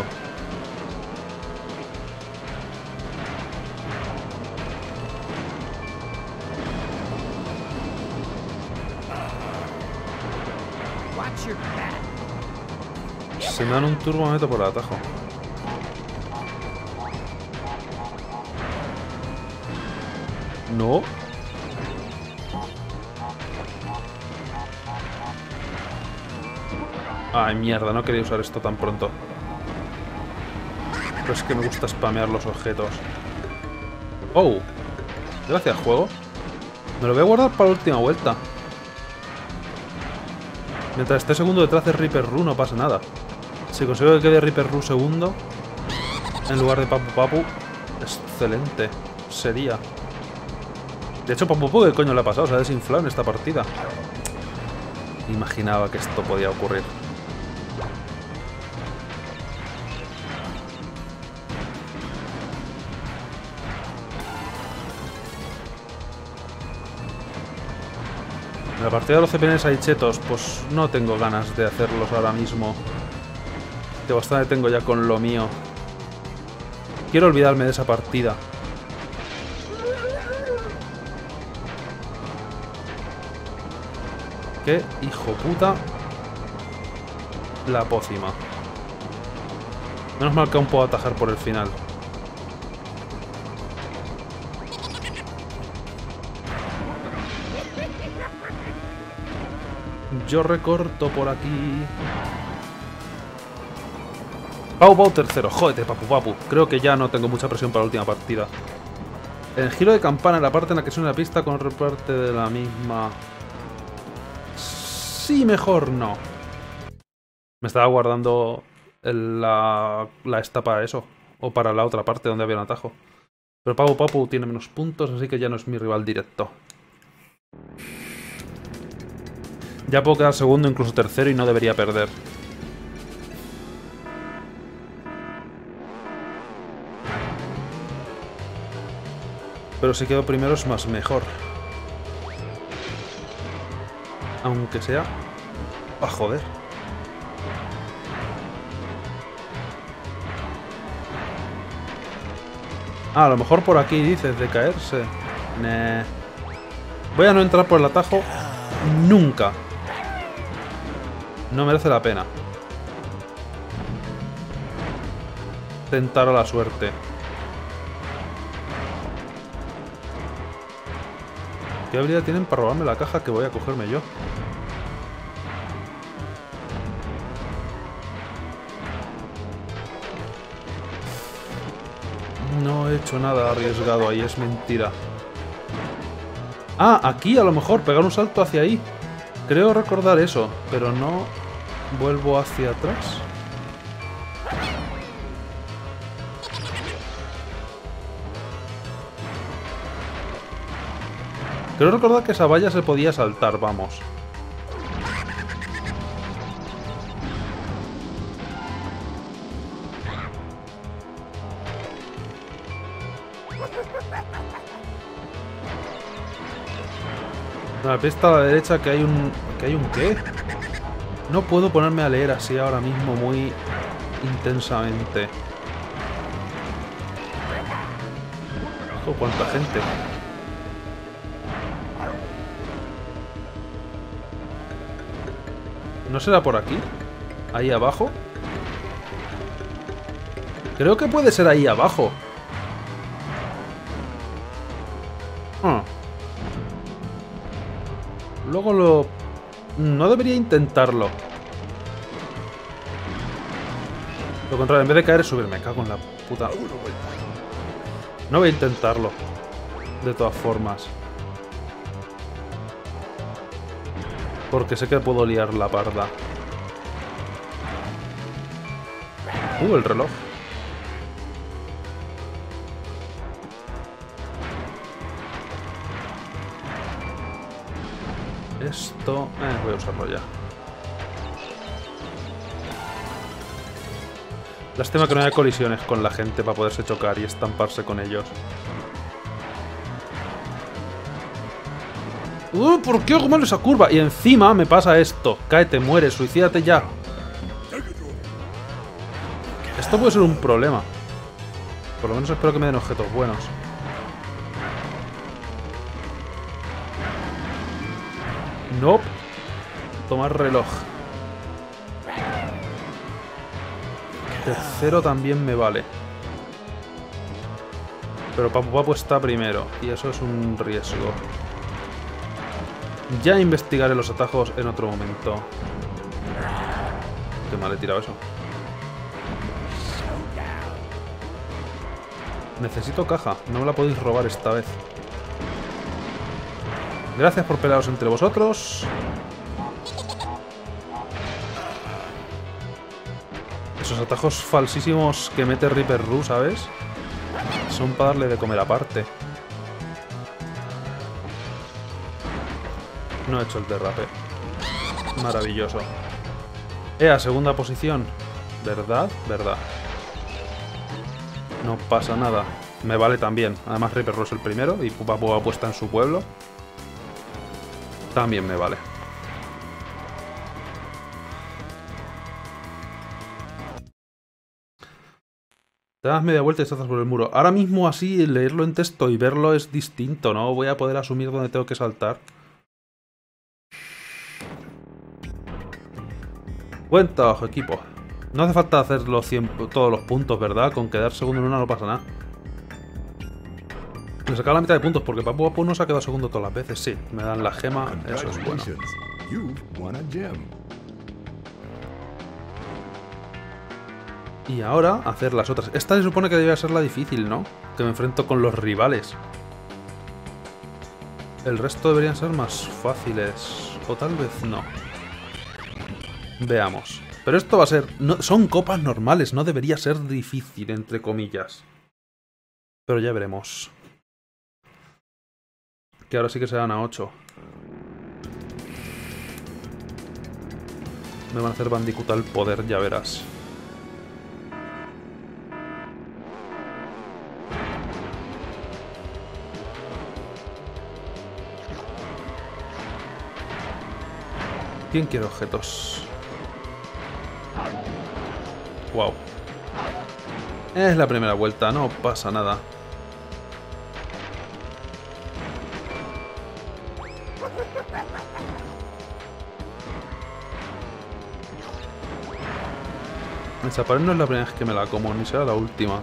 Si me dan un turbo me meto por el atajo. No. Ay, mierda, no quería usar esto tan pronto. Pero es que me gusta spamear los objetos. Oh. Gracias, juego. Me lo voy a guardar para la última vuelta. Mientras esté segundo detrás de Reaper Roo no pasa nada. Si consigo que quede Reaper Roo segundo en lugar de Papu Papu, excelente. Sería. De hecho, Papu Papu, ¿qué coño le ha pasado? Se ha desinflado en esta partida. Imaginaba que esto podía ocurrir. En la partida de los C P Ns hay chetos, pues no tengo ganas de hacerlos ahora mismo. Que bastante tengo ya con lo mío. Quiero olvidarme de esa partida. ¡Qué hijo puta! La pócima. Menos mal que aún puedo atajar por el final. Yo recorto por aquí. Pau Pau tercero. Jódete, Papu Papu. Creo que ya no tengo mucha presión para la última partida. El giro de campana en la parte en la que suena la pista con otra parte de la misma. Sí, mejor no. Me estaba guardando el, la, la esta para eso. O para la otra parte donde había un atajo. Pero Papu Papu tiene menos puntos, así que ya no es mi rival directo. Ya puedo quedar segundo, incluso tercero, y no debería perder. Pero si quedo primero es más mejor. Aunque sea... ¡Ah, joder! Ah, a lo mejor por aquí dices de caerse. Nah. Voy a no entrar por el atajo nunca. No merece la pena tentar a la suerte. ¿Qué habilidad tienen para robarme la caja que voy a cogerme yo? No he hecho nada arriesgado ahí, es mentira. Ah, aquí a lo mejor, pegar un salto hacia ahí. Creo recordar eso, pero no vuelvo hacia atrás. Creo recordar que esa valla se podía saltar, vamos. A la pista a la derecha que hay un... ¿Que hay un qué? No puedo ponerme a leer así ahora mismo muy intensamente. Oh, cuánta gente. ¿No será por aquí? ¿Ahí abajo? Creo que puede ser ahí abajo. Ah. Luego lo... No debería intentarlo. Lo contrario, en vez de caer es subir. Me cago en la puta... No voy a intentarlo. De todas formas. Porque sé que puedo liar la parda. Uh, el reloj. Esto... Eh, voy a usarlo ya. Lástima que no haya colisiones con la gente para poderse chocar y estamparse con ellos. ¡Uh! ¿Por qué hago mal esa curva? Y encima me pasa esto. Cáete, muere, suicídate ya. Esto puede ser un problema. Por lo menos espero que me den objetos buenos. Nope. Tomar reloj. Tercero también me vale. Pero Papu Papu está primero. Y eso es un riesgo. Ya investigaré los atajos en otro momento. Qué mal he tirado eso. Necesito caja. No me la podéis robar esta vez. Gracias por pelearos entre vosotros. Esos atajos falsísimos que mete Reaper Ru, ¿sabes? Son para darle de comer aparte. No he hecho el derrape. Maravilloso. Ea, segunda posición. ¿Verdad? Verdad. No pasa nada. Me vale también. Además Reaper Ru es el primero y Papu Papu está en su pueblo. También me vale. Te das media vuelta y saltas por el muro. Ahora mismo así, leerlo en texto y verlo es distinto, ¿no? Voy a poder asumir dónde tengo que saltar. Buen trabajo, equipo. No hace falta hacer los cien, todos los puntos, ¿verdad? Con quedar segundo en una no pasa nada. Me sacaba la mitad de puntos porque Papu Papu no se ha quedado segundo todas las veces. Sí, me dan la gema, eso es bueno. Y ahora hacer las otras. Esta se supone que debería ser la difícil, ¿no? Que me enfrento con los rivales. El resto deberían ser más fáciles. O tal vez no. Veamos. Pero esto va a ser... No, son copas normales, no debería ser difícil, entre comillas. Pero ya veremos. Que ahora sí que serán a ocho. Me van a hacer Bandicoot al poder, ya verás. ¿Quién quiere objetos? Wow. Es la primera vuelta, no pasa nada. Esa pared no es la primera vez que me la como, ni será la última.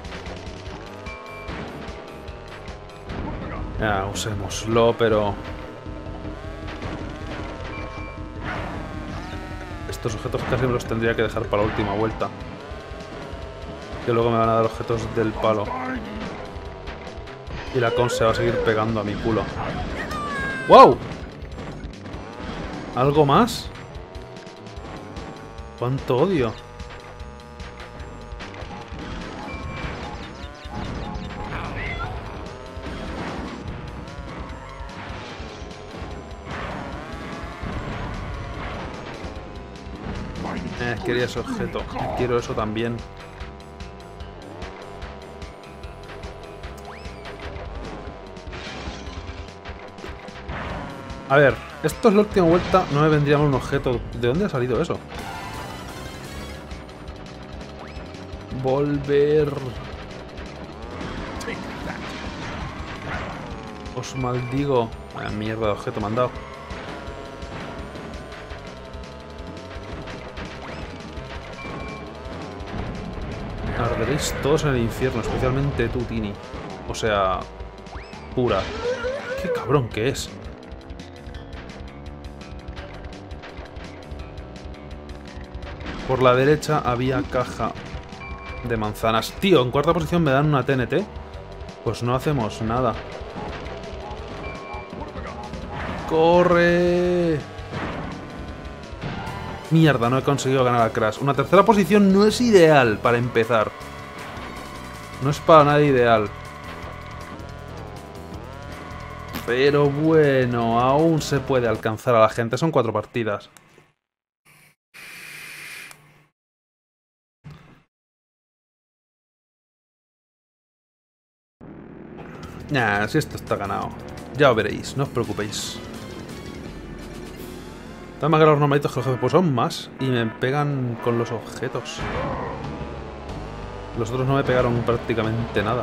Ya, usémoslo, pero... estos objetos casi me los tendría que dejar para la última vuelta. Que luego me van a dar objetos del palo. Y la con se va a seguir pegando a mi culo. ¡Wow! ¿Algo más? ¡Cuánto odio! Eh, quería ese objeto. Quiero eso también. A ver, esto es la última vuelta. No me vendría mal un objeto. ¿De dónde ha salido eso? Volver. Os maldigo. Vaya mierda de objeto me han dado. Arderéis todos en el infierno, especialmente tú, Tini. O sea, pura. Qué cabrón que es. Por la derecha había caja de manzanas. Tío, en cuarta posición me dan una T N T. Pues no hacemos nada. ¡Corre! Mierda, no he conseguido ganar a Crash. Una tercera posición no es ideal para empezar. No es para nada ideal. Pero bueno, aún se puede alcanzar a la gente. Son cuatro partidas. Nah, si esto está ganado. Ya lo veréis, no os preocupéis. Están más que los normalitos que los jefes, pues son más. Y me pegan con los objetos. Los otros no me pegaron prácticamente nada.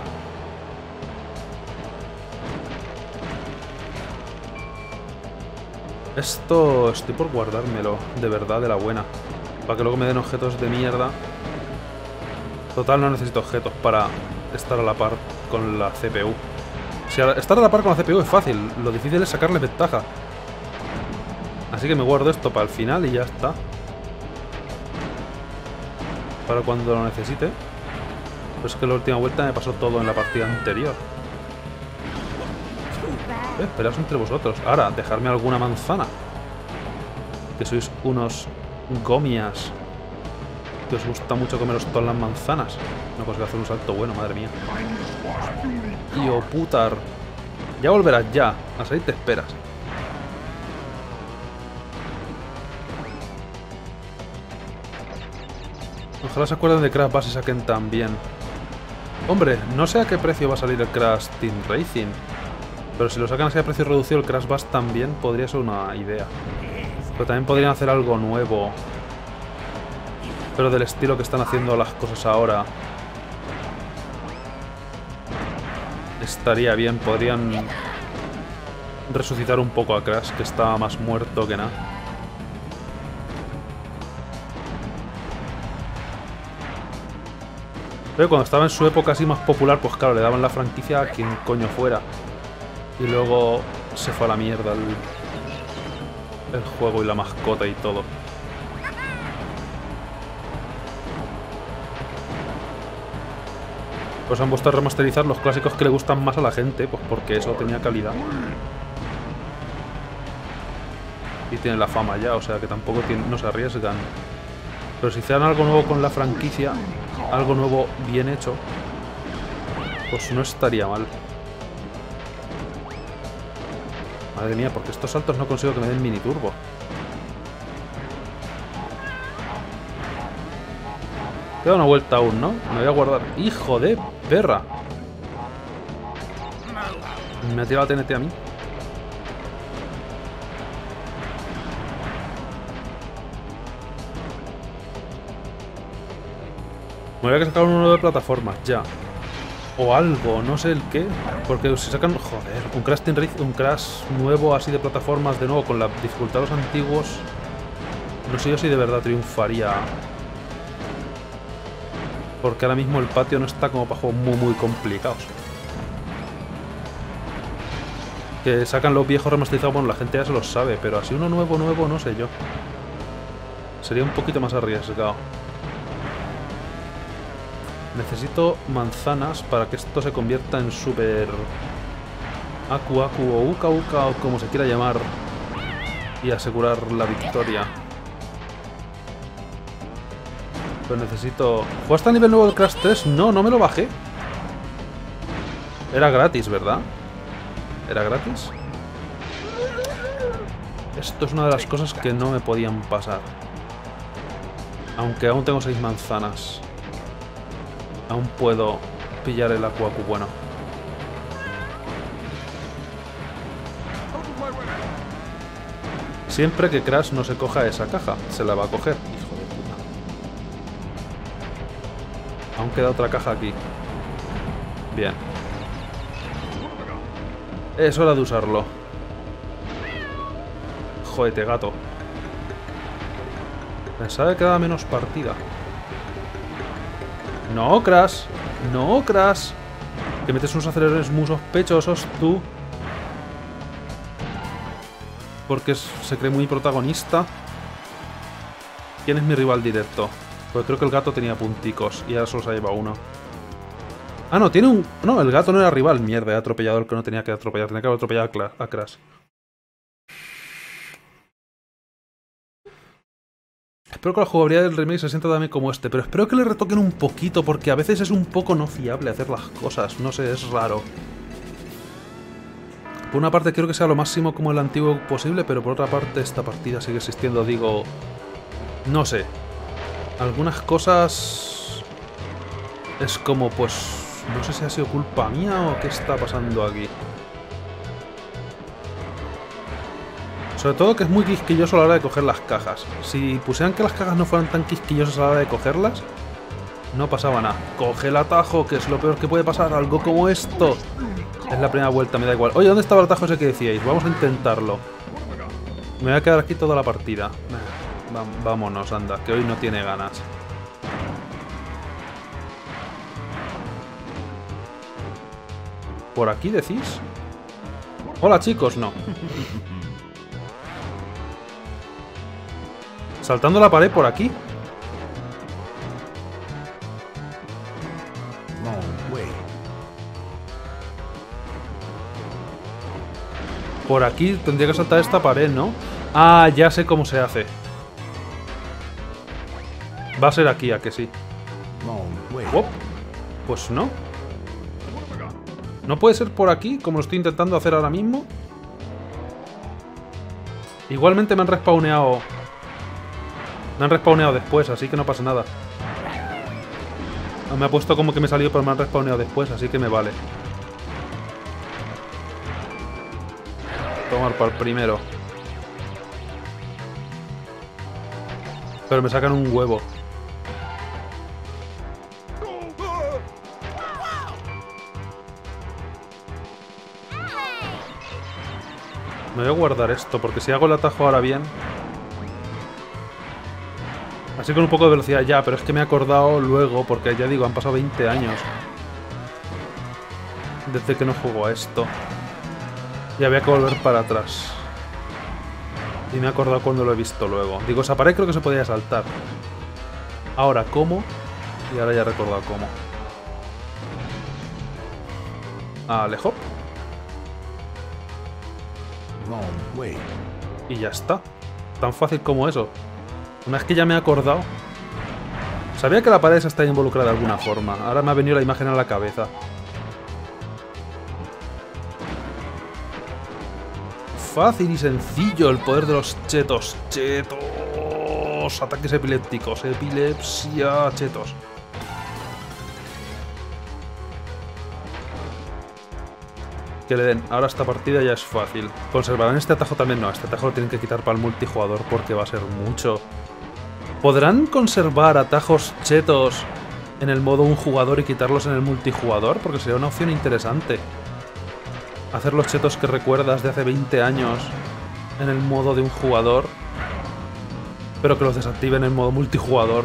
Esto estoy por guardármelo, de verdad, de la buena. Para que luego me den objetos de mierda. Total, no necesito objetos para estar a la par con la C P U. Si estar a la par con la C P U es fácil, lo difícil es sacarle ventaja. Así que me guardo esto para el final y ya está. Para cuando lo necesite. Pues es que la última vuelta me pasó todo en la partida anterior. Eh, esperaos entre vosotros. Ahora, dejarme alguna manzana. Que sois unos gomias. Que os gusta mucho comeros todas las manzanas. No consigo hacer un salto bueno, madre mía. Tío, putar. Ya volverás ya. A salir te esperas. Ojalá se acuerden de Crash Bass y saquen también. Hombre, no sé a qué precio va a salir el Crash Team Racing. Pero si lo sacan así a precio reducido, el Crash Bass también podría ser una idea. Pero también podrían hacer algo nuevo. Pero del estilo que están haciendo las cosas ahora. Estaría bien, podrían resucitar un poco a Crash, que está más muerto que nada. Pero cuando estaba en su época así más popular, pues claro, le daban la franquicia a quien coño fuera. Y luego se fue a la mierda el, el juego y la mascota y todo. Pues han puesto a remasterizar los clásicos que le gustan más a la gente, pues porque eso tenía calidad. Y tiene la fama ya, o sea que tampoco tiene, no se arriesgan. Pero si hicieran algo nuevo con la franquicia, algo nuevo bien hecho, pues no estaría mal. Madre mía, porque estos saltos no consigo que me den mini turbo. Queda una vuelta aún, ¿no? Me voy a guardar. ¡Hijo de perra! Me ha tirado la T N T a mí. Me voy a sacar uno de plataformas, ya. O algo, no sé el qué. Porque si sacan, joder, un Crash Team Race, un Crash nuevo así de plataformas de nuevo con la dificultad de los antiguos. No sé yo si de verdad triunfaría. Porque ahora mismo el patio no está como para juegos muy muy complicados. Que sacan los viejos remasterizados, bueno, la gente ya se los sabe, pero así uno nuevo, nuevo, no sé yo. Sería un poquito más arriesgado. Necesito manzanas para que esto se convierta en super... Aku Aku o Uka Uka o como se quiera llamar. Y asegurar la victoria. Pero necesito... ¿Jugaste a nivel nuevo del Crash tres? No, no me lo bajé. Era gratis, ¿verdad? ¿Era gratis? Esto es una de las cosas que no me podían pasar. Aunque aún tengo seis manzanas. Aún puedo pillar el Aku Aku bueno. Siempre que Crash no se coja esa caja, se la va a coger. Hijo de puta. Aún queda otra caja aquí. Bien. Es hora de usarlo. Jodete, gato. Pensaba que daba menos partida. No, Crash. No, Crash. Que metes unos aceleradores muy sospechosos, tú. Porque se cree muy protagonista. ¿Quién es mi rival directo? Porque creo que el gato tenía punticos y ahora solo se ha llevado uno. Ah, no, tiene un... No, el gato no era rival. Mierda, he atropellado al que no tenía que atropellar. Tenía que haber atropellado a Crash. Espero que la jugabilidad del remake se sienta también como este, pero espero que le retoquen un poquito, porque a veces es un poco no fiable hacer las cosas. No sé, es raro. Por una parte quiero que sea lo máximo como el antiguo posible, pero por otra parte esta partida sigue existiendo, digo... No sé. Algunas cosas... Es como, pues... No sé si ha sido culpa mía o qué está pasando aquí. Sobre todo que es muy quisquilloso a la hora de coger las cajas. Si pusieran que las cajas no fueran tan quisquillosas a la hora de cogerlas, no pasaba nada. Coge el atajo, que es lo peor que puede pasar. Algo como esto. Es la primera vuelta, me da igual. Oye, ¿dónde estaba el atajo ese que decíais? Vamos a intentarlo. Me voy a quedar aquí toda la partida. Vámonos, anda, que hoy no tiene ganas. ¿Por aquí decís? Hola, chicos, no. Saltando la pared por aquí. Por aquí tendría que saltar esta pared, ¿no? Ah, ya sé cómo se hace. Va a ser aquí, ¿a que sí? Oh, pues no. ¿No puede ser por aquí, como lo estoy intentando hacer ahora mismo? Igualmente me han respawneado... Me han respawneado después, así que no pasa nada. Me ha puesto como que me salió, pero me han respawneado después, así que me vale. Tomar para el primero. Pero me sacan un huevo. Me voy a guardar esto, porque si hago el atajo ahora bien... Así con un poco de velocidad ya, pero es que me he acordado luego, porque ya digo, han pasado veinte años. Desde que no juego a esto. Y había que volver para atrás. Y me he acordado cuando lo he visto luego. Digo, esa pared creo que se podía saltar. Ahora, ¿cómo? Y ahora ya he recordado cómo. Alejo. Y ya está. Tan fácil como eso. Una vez que ya me he acordado... Sabía que la pared esa está involucrada de alguna forma. Ahora me ha venido la imagen a la cabeza. Fácil y sencillo el poder de los chetos. Chetos. Ataques epilépticos. Epilepsia. Chetos. Que le den. Ahora esta partida ya es fácil. ¿Conservarán este atajo también? No, este atajo lo tienen que quitar para el multijugador porque va a ser mucho. ¿Podrán conservar atajos chetos en el modo un jugador y quitarlos en el multijugador, porque sería una opción interesante. Hacer los chetos que recuerdas de hace veinte años en el modo de un jugador, pero que los desactiven en el modo multijugador.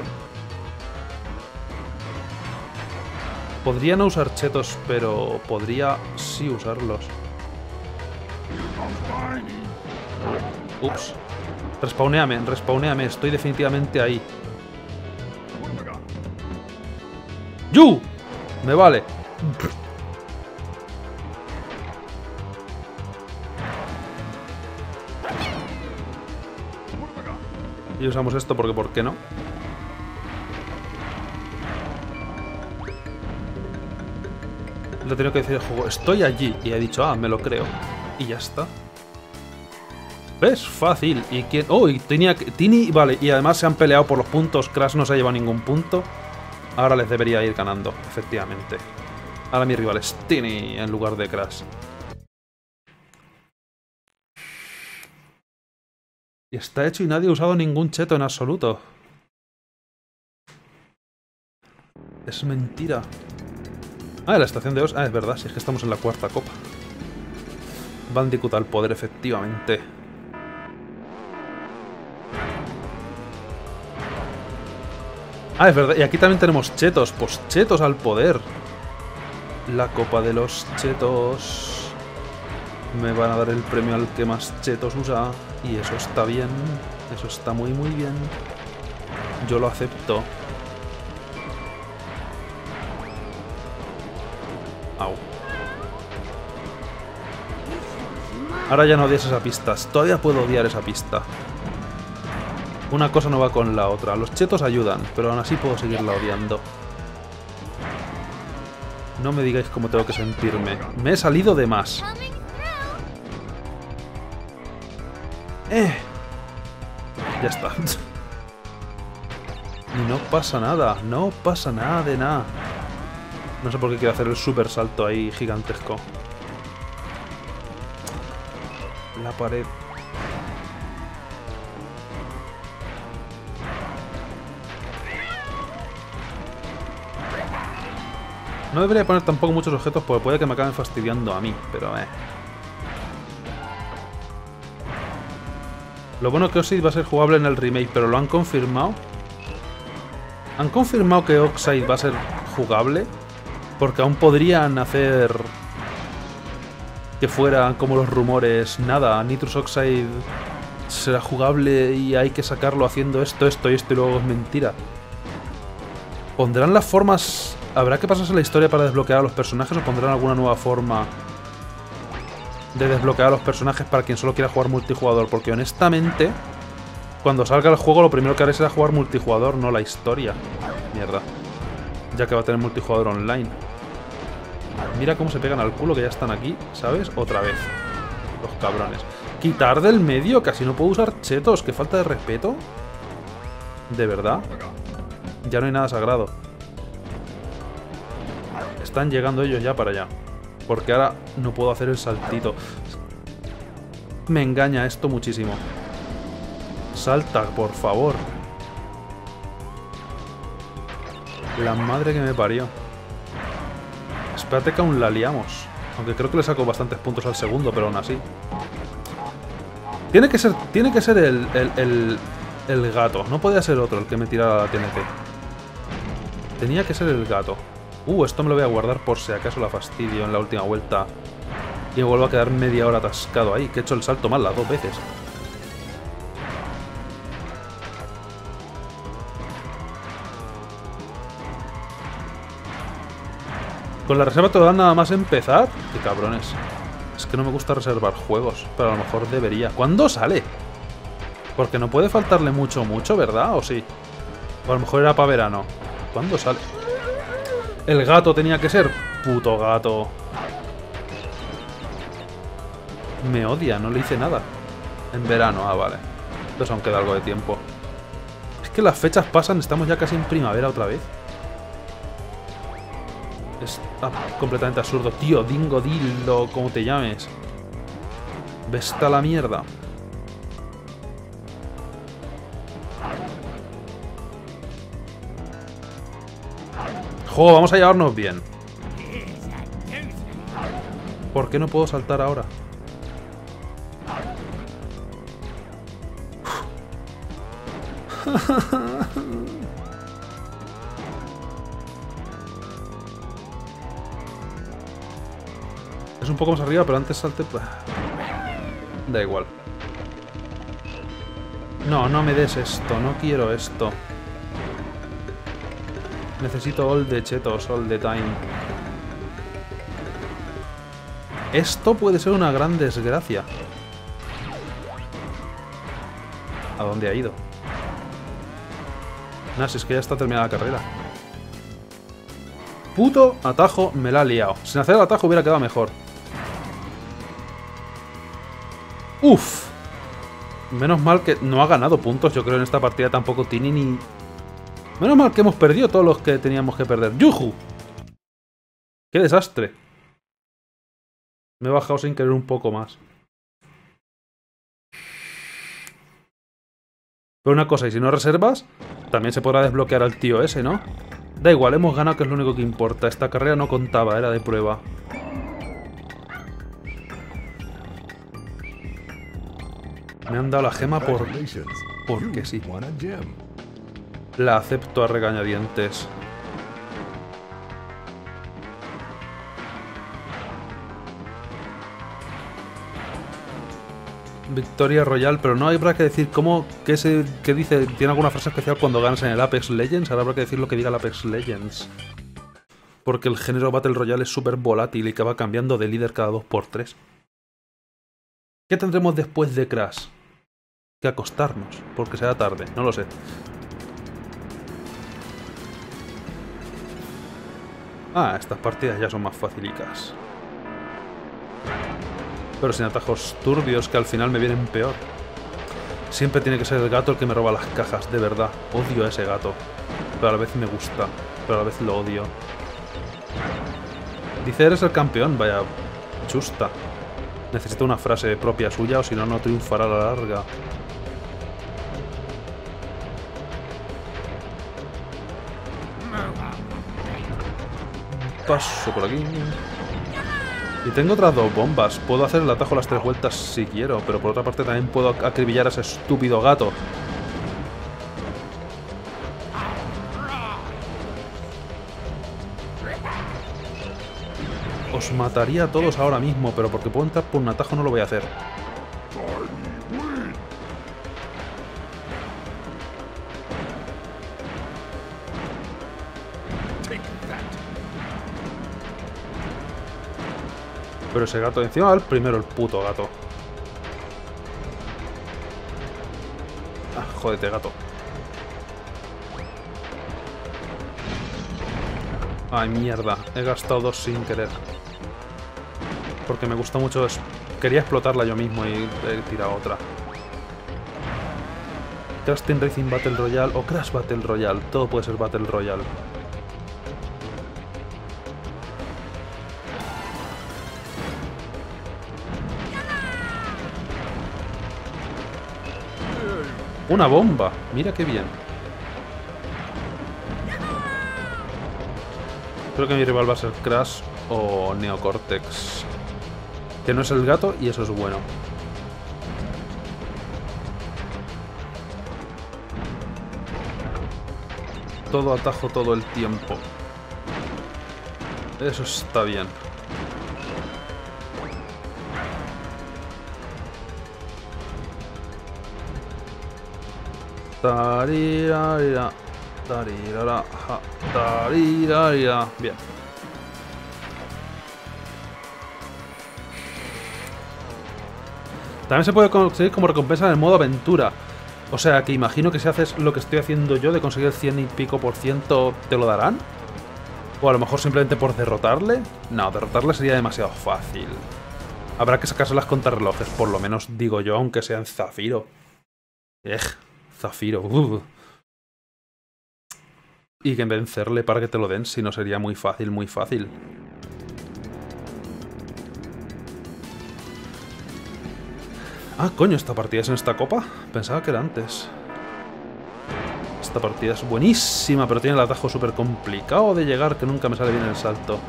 Podría no usar chetos, pero podría sí usarlos. Ups. Respawnéame, respawnéame, estoy definitivamente ahí. ¡Yu! Me vale. Y usamos esto porque ¿por qué no? Le he tenido que decir al juego, estoy allí. Y he dicho, ah, me lo creo. Y ya está. ¿Ves? Fácil. ¿Y quién? Oh, y tenía que... Tini, vale. Y además se han peleado por los puntos. Crash no se ha llevado ningún punto. Ahora les debería ir ganando, efectivamente. Ahora mi rival es Tini en lugar de Crash. Y está hecho y nadie ha usado ningún cheto en absoluto. Es mentira. Ah, la estación de Oz. Ah, es verdad, si es que estamos en la cuarta copa. Bandicoot al poder, efectivamente. Ah, es verdad. Y aquí también tenemos chetos. Pues chetos al poder. La copa de los chetos. Me van a dar el premio al que más chetos usa. Y eso está bien. Eso está muy, muy bien. Yo lo acepto. Au. Ahora ya no odias esa pista. Todavía puedo odiar esa pista. Una cosa no va con la otra. Los chetos ayudan, pero aún así puedo seguirla odiando. No me digáis cómo tengo que sentirme. Me he salido de más. Eh. Ya está. Y no pasa nada. No pasa nada de nada. No sé por qué quiero hacer el super salto ahí gigantesco. La pared. No debería poner tampoco muchos objetos porque puede que me acaben fastidiando a mí, pero eh. Lo bueno es que Oxide va a ser jugable en el remake, pero ¿lo han confirmado? ¿Han confirmado que Oxide va a ser jugable? Porque aún podrían hacer que fuera como los rumores. Nada, Nitrous Oxide será jugable y hay que sacarlo haciendo esto, esto y esto y luego es mentira. ¿Pondrán las formas? ¿Habrá que pasarse la historia para desbloquear a los personajes o pondrán alguna nueva forma de desbloquear a los personajes para quien solo quiera jugar multijugador? Porque honestamente, cuando salga el juego lo primero que haré será jugar multijugador, no la historia. Mierda. Ya que va a tener multijugador online. Mira cómo se pegan al culo que ya están aquí, ¿sabes? Otra vez. Los cabrones. Quitar del medio, casi no puedo usar chetos. Qué falta de respeto. ¿De verdad? Ya no hay nada sagrado. Están llegando ellos ya para allá. Porque ahora no puedo hacer el saltito. Me engaña esto muchísimo. Salta, por favor. La madre que me parió. Espérate que aún la liamos. Aunque creo que le saco bastantes puntos al segundo, pero aún así. Tiene que ser, tiene que ser el, el, el, el gato. No podía ser otro el que me tirara la T N T. Tenía que ser el gato. Uh, esto me lo voy a guardar por si acaso la fastidio en la última vuelta. Y me vuelvo a quedar media hora atascado ahí. Que he hecho el salto mal las dos veces. Con la reserva te dan nada más empezar. Qué cabrones. Es que no me gusta reservar juegos, pero a lo mejor debería. ¿Cuándo sale? Porque no puede faltarle mucho, mucho, ¿verdad? ¿O sí? O a lo mejor era para verano. ¿Cuándo sale? El gato tenía que ser. Puto gato. Me odia, no le hice nada. En verano, ah, vale. Entonces aún queda algo de tiempo. Es que las fechas pasan, estamos ya casi en primavera otra vez. Es ah, completamente absurdo. Tío, Dingo, Dildo, como te llames. Vesta la mierda. ¡Jo! Vamos a llevarnos bien. ¿Por qué no puedo saltar ahora? Es un poco más arriba, pero antes salte... Da igual. No, no me des esto. No quiero esto. Necesito all the chetos, all the time. Esto puede ser una gran desgracia. ¿A dónde ha ido? Nah, si es que ya está terminada la carrera. Puto atajo me la ha liado. Sin hacer el atajo hubiera quedado mejor. Uf. Menos mal que no ha ganado puntos, yo creo, en esta partida tampoco Tini ni... Menos mal que hemos perdido todos los que teníamos que perder. ¡Yuju! ¡Qué desastre! Me he bajado sin querer un poco más. Pero una cosa, y si no reservas, también se podrá desbloquear al tío ese, ¿no? Da igual, hemos ganado, que es lo único que importa. Esta carrera no contaba, era de prueba. Me han dado la gema por... porque sí. La acepto a regañadientes. Victoria Royal, pero no habrá que decir cómo, qué, se, qué dice, tiene alguna frase especial cuando ganas en el Apex Legends. Ahora habrá que decir lo que diga el Apex Legends. Porque el género Battle Royale es súper volátil y que va cambiando de líder cada dos por tres. ¿Qué tendremos después de Crash? Que acostarnos, porque será tarde, no lo sé. Ah, estas partidas ya son más facilicas. Pero sin atajos turbios que al final me vienen peor. Siempre tiene que ser el gato el que me roba las cajas, de verdad. Odio a ese gato. Pero a la vez me gusta, pero a la vez lo odio. Dice, eres el campeón, vaya chusta. Necesita una frase propia suya o si no, no triunfará a la larga. Paso por aquí. Y tengo otras dos bombas. Puedo hacer el atajo a las tres vueltas si quiero, pero por otra parte también puedo acribillar a ese estúpido gato. Os mataría a todos ahora mismo, pero porque puedo entrar por un atajo no lo voy a hacer. Pero ese gato de encima va el primero, el puto gato. Ah, jódete, gato. Ay, mierda. He gastado dos sin querer. Porque me gusta mucho... Quería explotarla yo mismo y he tirado otra. Crash Team Racing Battle Royale o Crash Battle Royale. Todo puede ser Battle Royale. ¡Una bomba! Mira qué bien. Creo que mi rival va a ser Crash o Neocortex. Que no es el gato y eso es bueno. Todo atajo todo el tiempo. Eso está bien. Tarirarira, tarirara, ja, tarirarira. Bien. También se puede conseguir como recompensa en el modo aventura. O sea, que imagino que si haces lo que estoy haciendo yo de conseguir el cien y pico por ciento, ¿te lo darán? O a lo mejor simplemente por derrotarle. No, derrotarle sería demasiado fácil. Habrá que sacarse las contrarrelojes, por lo menos digo yo, aunque sea en Zafiro. Ej. Zafiro. Uh. Y que vencerle para que te lo den, si no sería muy fácil, muy fácil. Ah, coño, ¿esta partida es en esta copa? Pensaba que era antes. Esta Esta partida es buenísima, pero tiene el atajo súper complicado de llegar, que nunca me sale bien el salto.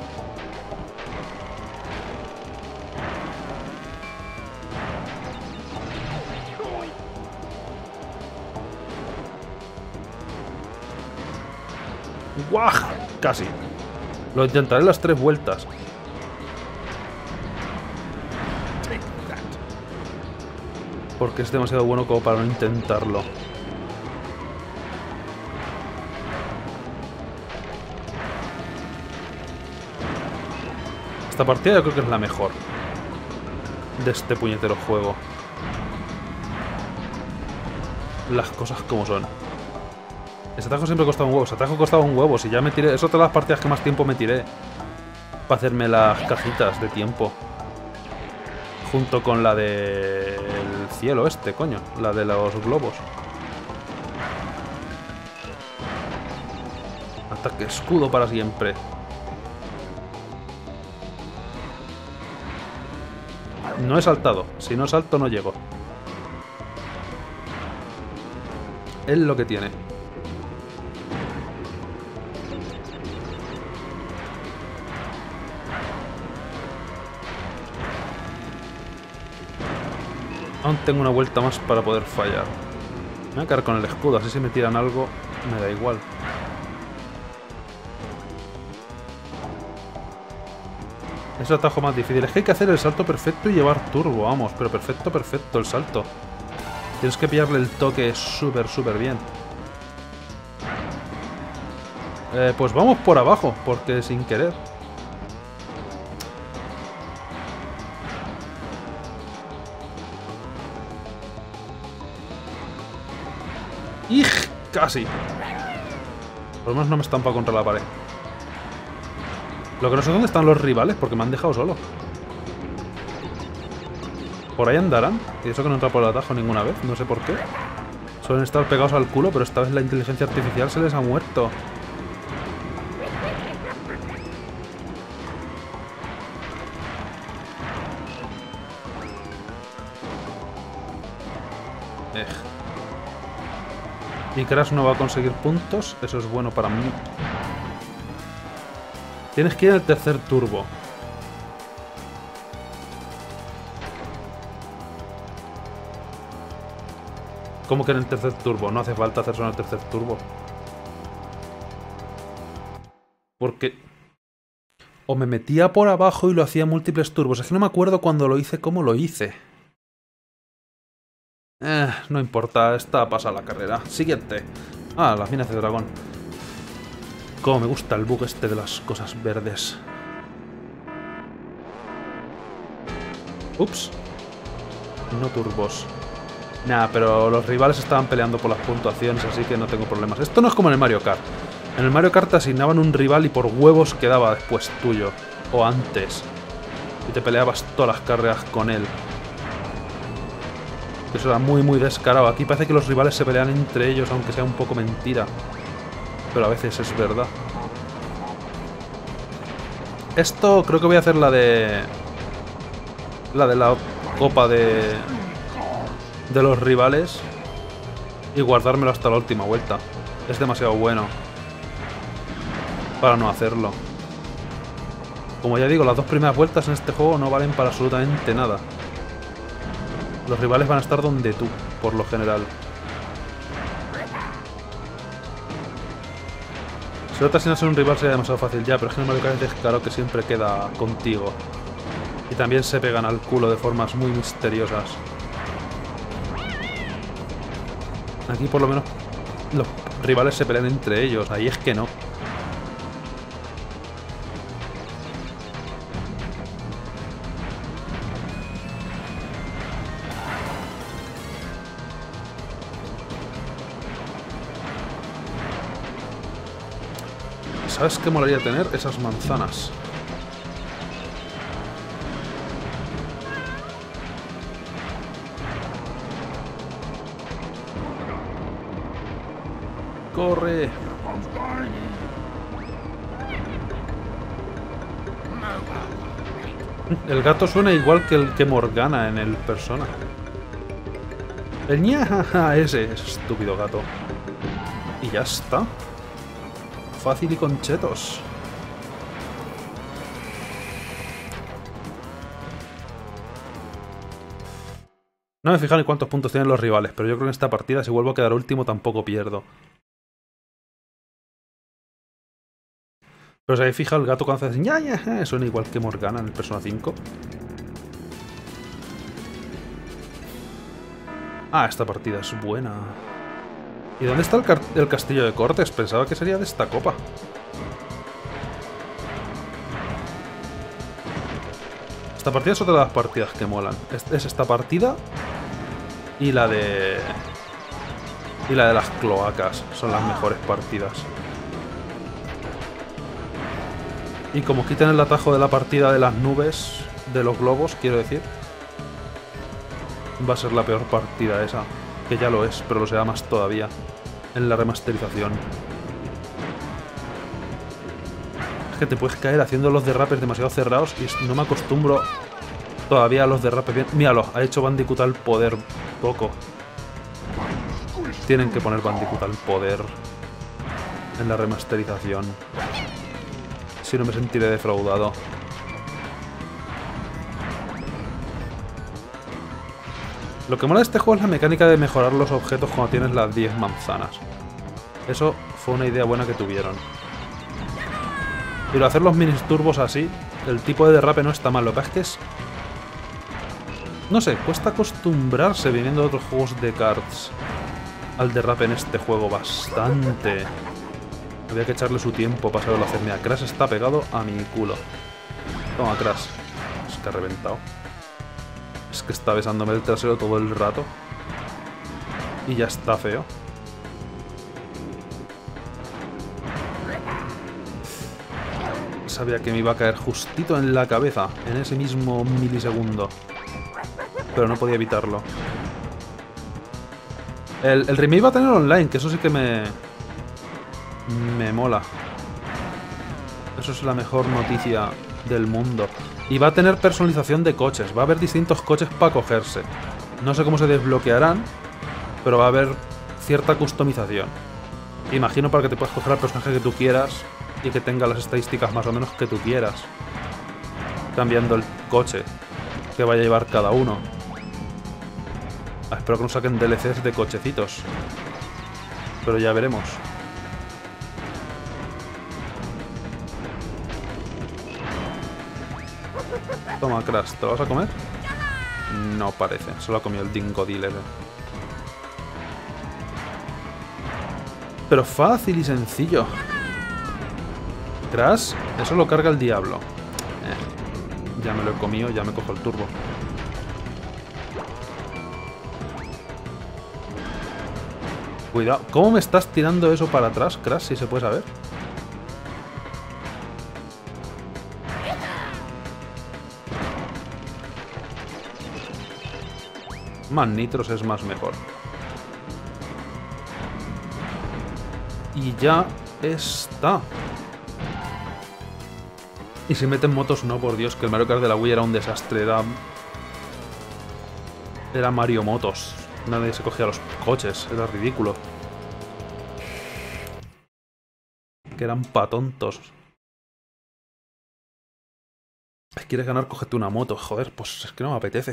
¡Guau! Casi. Lo intentaré las tres vueltas. Porque es demasiado bueno como para no intentarlo. Esta partida yo creo que es la mejor de este puñetero juego. Las cosas como son. Ese atajo siempre costaba un huevo. Ese atajo costaba un huevo. Si ya me tiré... Es otra de las partidas que más tiempo me tiré para hacerme las cajitas de tiempo. Junto con la del cielo este, coño. La de los globos. Ataque escudo para siempre. No he saltado. Si no salto no llego. Es lo que tiene. Aún tengo una vuelta más para poder fallar. Me voy a quedar con el escudo, así si me tiran algo me da igual. Es el atajo más difícil. Es que hay que hacer el salto perfecto y llevar turbo, vamos. Pero perfecto, perfecto el salto. Tienes que pillarle el toque súper, súper bien. Eh, pues vamos por abajo, porque sin querer. ¡Ij! Casi. Por lo menos no me estampa contra la pared. Lo que no sé dónde están los rivales, porque me han dejado solo. Por ahí andarán. Y eso que no entra por el atajo ninguna vez, no sé por qué. Suelen estar pegados al culo, pero esta vez la inteligencia artificial se les ha muerto. Ej. Y Crash no va a conseguir puntos, eso es bueno para mí. Tienes que ir al tercer turbo. ¿Cómo que en el tercer turbo? No hace falta hacer solo el tercer turbo. Porque... O me metía por abajo y lo hacía múltiples turbos. Es que no me acuerdo cuando lo hice, cómo lo hice. Eh, no importa, está pasada la carrera. Siguiente. Ah, las minas de dragón. Cómo me gusta el bug este de las cosas verdes. Ups. No turbos. Nah, pero los rivales estaban peleando por las puntuaciones, así que no tengo problemas. Esto no es como en el Mario Kart. En el Mario Kart te asignaban un rival y por huevos quedaba después tuyo. O antes. Y te peleabas todas las carreras con él. Eso era muy, muy descarado. Aquí parece que los rivales se pelean entre ellos, aunque sea un poco mentira. Pero a veces es verdad. Esto creo que voy a hacer la de... La de la copa de... De los rivales. Y guardármelo hasta la última vuelta. Es demasiado bueno para no hacerlo. Como ya digo, las dos primeras vueltas en este juego no valen para absolutamente nada. Los rivales van a estar donde tú, por lo general. Si lo te asignas a un rival sería demasiado fácil ya, pero es que en el Mario Kart es claro que siempre queda contigo. Y también se pegan al culo de formas muy misteriosas. Aquí por lo menos los rivales se pelean entre ellos, ahí es que no. ¿Sabes qué molaría tener? Esas manzanas. ¡Corre! El gato suena igual que el que Morgana en el Persona. El ñajaja ese, ese estúpido gato. Y ya está. Fácil y con chetos. No me he fijado en cuántos puntos tienen los rivales, pero yo creo que en esta partida, si vuelvo a quedar último, tampoco pierdo. Pero si habéis fijado, el gato cuando hace así, ya, ya, suena igual que Morgana en el Persona cinco. Ah, esta partida es buena. ¿Y dónde está el, el castillo de Cortes? Pensaba que sería de esta copa. Esta partida es otra de las partidas que molan. Es, es esta partida y la de... Y la de las cloacas. Son las mejores partidas. Y como quiten el atajo de la partida de las nubes, de los globos, quiero decir, va a ser la peor partida esa. Que ya lo es, pero lo será más todavía en la remasterización. Es que te puedes caer haciendo los derrapes demasiado cerrados y no me acostumbro todavía a los derrapes bien. Míralo, ha hecho Bandicoot al poder poco. Tienen que poner Bandicoot al poder en la remasterización. Si no me sentiré defraudado. Lo que mola de este juego es la mecánica de mejorar los objetos cuando tienes las diez manzanas. Eso fue una idea buena que tuvieron. Pero hacer los minis turbos así, el tipo de derrape no está mal. Lo que pasa es que es... No sé, cuesta acostumbrarse viniendo de otros juegos de karts al derrape en este juego bastante. Había que echarle su tiempo para saberlo hacer. Mira, Crash está pegado a mi culo. Toma, Crash. Es que ha reventado. Es que está besándome el trasero todo el rato. Y ya está feo. Sabía que me iba a caer justito en la cabeza, en ese mismo milisegundo. Pero no podía evitarlo. El, el remake va a tener online, que eso sí que me... Me mola. Eso es la mejor noticia del mundo. Y va a tener personalización de coches. Va a haber distintos coches para cogerse. No sé cómo se desbloquearán, pero va a haber cierta customización. Imagino para que te puedas coger al personaje que tú quieras y que tenga las estadísticas más o menos que tú quieras. Cambiando el coche que vaya a llevar cada uno. Ah, espero que nos saquen D L Cs de cochecitos. Pero ya veremos. Toma, Crash, ¿te lo vas a comer? No parece, solo ha comido el Dingo Dealer. Pero fácil y sencillo. Crash, eso lo carga el diablo. Eh, ya me lo he comido, ya me cojo el turbo. Cuidado, ¿cómo me estás tirando eso para atrás, Crash, si se puede saber? Más nitros es más mejor. Y ya está. Y si meten motos, no, por Dios, que el Mario Kart de la Wii era un desastre. Era... Era Mario Motos. Nadie se cogía los coches. Era ridículo. Que eran pa' tontos. ¿Quieres ganar? Cógete una moto. Joder, pues es que no me apetece.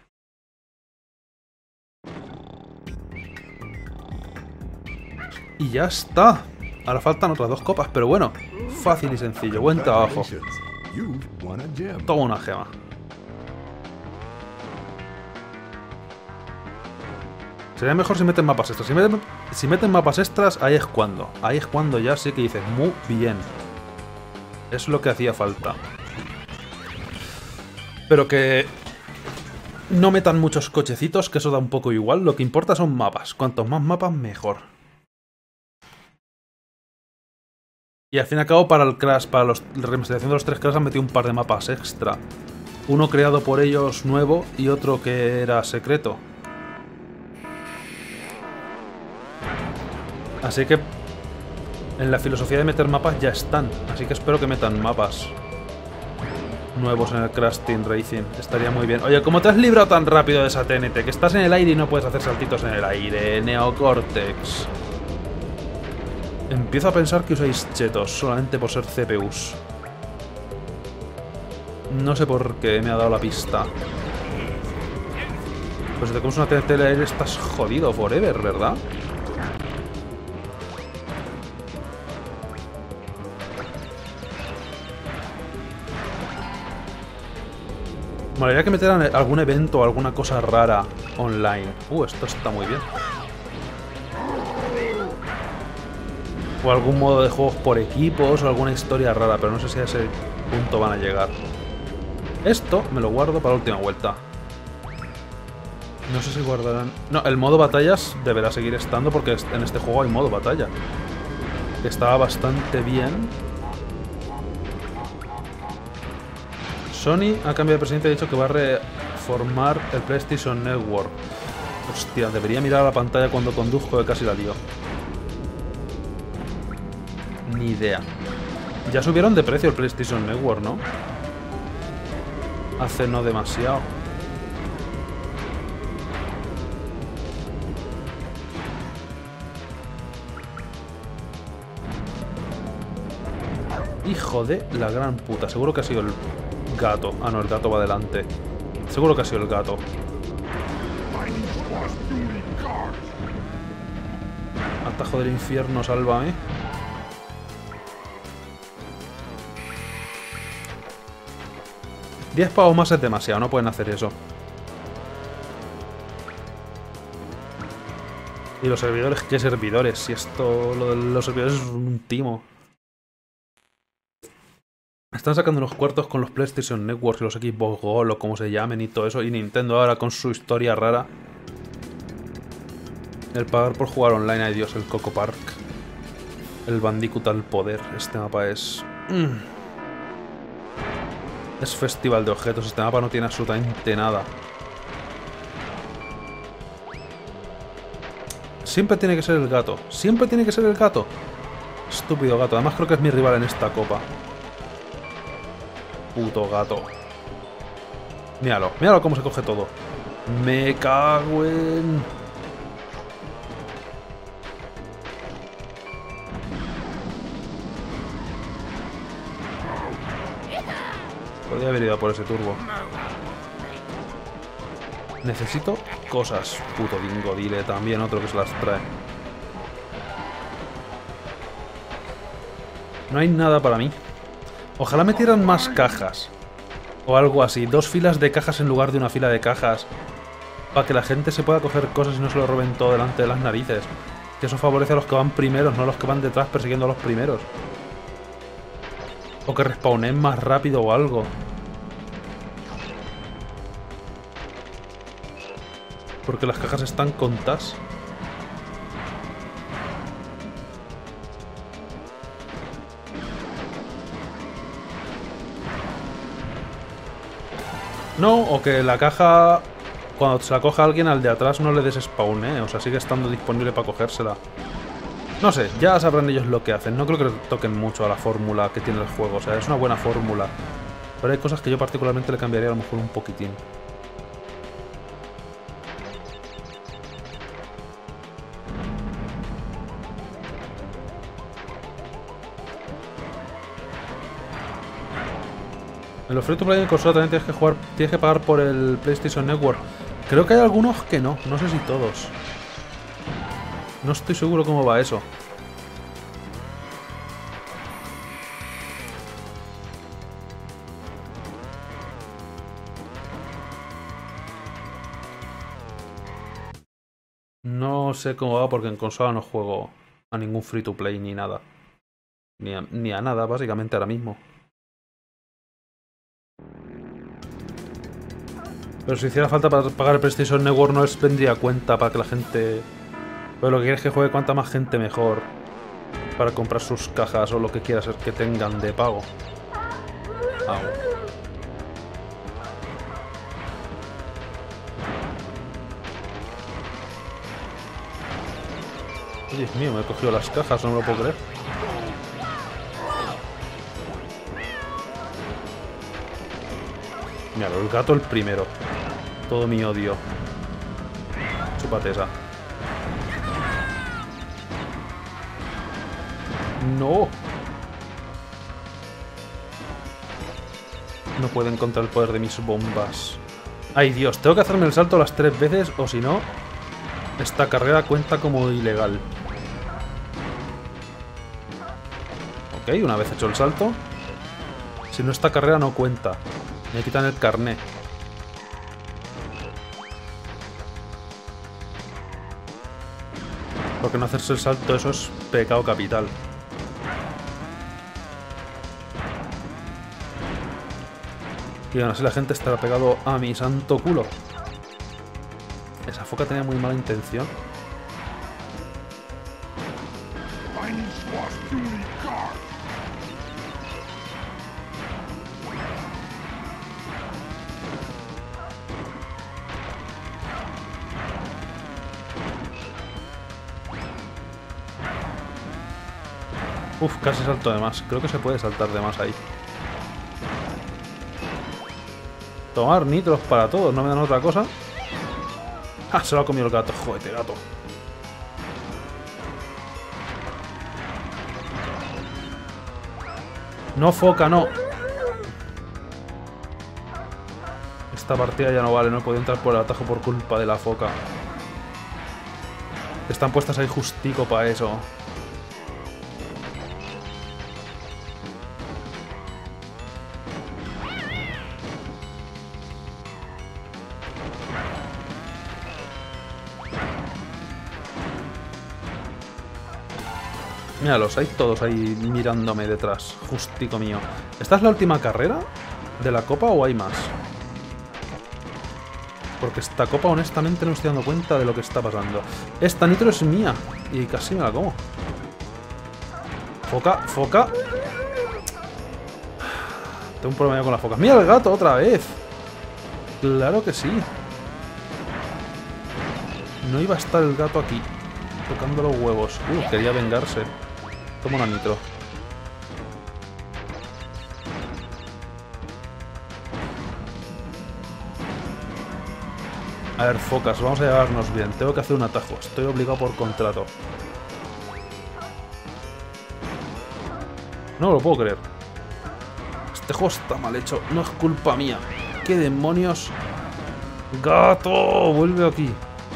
Y ya está. Ahora faltan otras dos copas, pero bueno. Fácil y sencillo. Buen trabajo. Toma una gema. Sería mejor si meten mapas extras. Si meten, si meten mapas extras, ahí es cuando. Ahí es cuando ya sí que dices, muy bien. Es lo que hacía falta. Pero que... no metan muchos cochecitos, que eso da un poco igual. Lo que importa son mapas. Cuantos más mapas, mejor. Y al fin y al cabo, para el Crash, para los, la remasterización de los tres Crash, han metido un par de mapas extra. Uno creado por ellos nuevo y otro que era secreto. Así que en la filosofía de meter mapas ya están. Así que espero que metan mapas nuevos en el Crash Team Racing. Estaría muy bien. Oye, ¿cómo te has librado tan rápido de esa T N T? Que estás en el aire y no puedes hacer saltitos en el aire. Neocortex. Empiezo a pensar que usáis chetos solamente por ser C P Us. No sé por qué me ha dado la pista. Pues si te comes una tele aire estás jodido forever, ¿verdad? Me gustaría que metieran algún evento o alguna cosa rara online. Uh, esto está muy bien. O algún modo de juegos por equipos o alguna historia rara, pero no sé si a ese punto van a llegar. Esto me lo guardo para la última vuelta. No sé si guardarán... No, el modo batallas deberá seguir estando porque en este juego hay modo batalla. Que estaba bastante bien. Sony, a cambio de presidente, ha dicho que va a reformar el PlayStation Network. Hostia, debería mirar a la pantalla cuando conduzco, que casi la lío. Ni idea. Ya subieron de precio el PlayStation Network, ¿no? Hace no demasiado. Hijo de la gran puta. Seguro que ha sido el gato. Ah, no, el gato va adelante. Seguro que ha sido el gato. Atajo del infierno, sálvame. diez pavos más es demasiado, no pueden hacer eso. Y los servidores, ¿qué servidores? Si esto, lo de los servidores es un timo. Están sacando unos cuartos con los PlayStation Networks y los Xbox Gold o como se llamen y todo eso. Y Nintendo ahora con su historia rara. El pagar por jugar online, ay Dios, el Coco Park. El Bandicoot al poder. Este mapa es... Mm. Es festival de objetos. Este mapa no tiene absolutamente nada. Siempre tiene que ser el gato. Siempre tiene que ser el gato. Estúpido gato. Además creo que es mi rival en esta copa. Puto gato. Míralo. Míralo cómo se coge todo. Me cago en... Podría haber ido a por ese turbo. Necesito cosas. Puto dingo, dile también otro que se las trae. No hay nada para mí. Ojalá metieran más cajas. O algo así. Dos filas de cajas en lugar de una fila de cajas. Para que la gente se pueda coger cosas y no se lo roben todo delante de las narices. Que eso favorece a los que van primeros, no a los que van detrás persiguiendo a los primeros. O que respawnen más rápido o algo. Porque las cajas están contadas. No, o que la caja, cuando se la coja alguien, al de atrás no le des spawn, ¿eh? O sea, sigue estando disponible para cogérsela. No sé, ya sabrán ellos lo que hacen. No creo que toquen mucho a la fórmula que tiene el juego. O sea, es una buena fórmula. Pero hay cosas que yo particularmente le cambiaría a lo mejor un poquitín. En los free to play en consola también tienes que jugar, tienes que pagar por el PlayStation Network. Creo que hay algunos que no, no sé si todos. No estoy seguro cómo va eso. No sé cómo va porque en consola no juego a ningún free to play ni nada. Ni a, ni a nada, básicamente ahora mismo. Pero si hiciera falta para pagar el PlayStation Network no les vendría a cuenta para que la gente... Pero lo que quieres es que juegue cuanta más gente mejor. Para comprar sus cajas o lo que quieras que tengan de pago. Ah, bueno. Dios mío, me he cogido las cajas, no me lo puedo creer. Mira, el gato el primero. Todo mi odio. Chúpate esa. no. No pueden contra el poder de mis bombas. Ay, Dios, tengo que hacerme el salto las tres veces o si no, esta carrera cuenta como ilegal. Ok, una vez hecho el salto. Si no, esta carrera no cuenta. Me quitan el carné. Porque no hacerse el salto, eso es pecado capital. Y aún así la gente estará pegado a mi santo culo. Esa foca tenía muy mala intención. Uf, casi salto de más. Creo que se puede saltar de más ahí. Tomar nitros para todos, no me dan otra cosa. Ah, se lo ha comido el gato, joder, gato. No, foca, no. Esta partida ya no vale, no he podido entrar por el atajo por culpa de la foca. Están puestas ahí justico para eso. Míralos, hay todos ahí mirándome detrás. Justico mío. ¿Esta es la última carrera de la copa o hay más? Porque esta copa honestamente no me estoy dando cuenta de lo que está pasando. Esta nitro es mía y casi me la como. Foca, foca. Tengo un problema con la foca. ¡Mira el gato otra vez! Claro que sí. No iba a estar el gato aquí tocando los huevos. Uh, quería vengarse. Toma una nitro. A ver, focas, vamos a llevarnos bien. Tengo que hacer un atajo. Estoy obligado por contrato. No lo puedo creer. Este juego está mal hecho. No es culpa mía. ¿Qué demonios? ¡Gato! Vuelve aquí.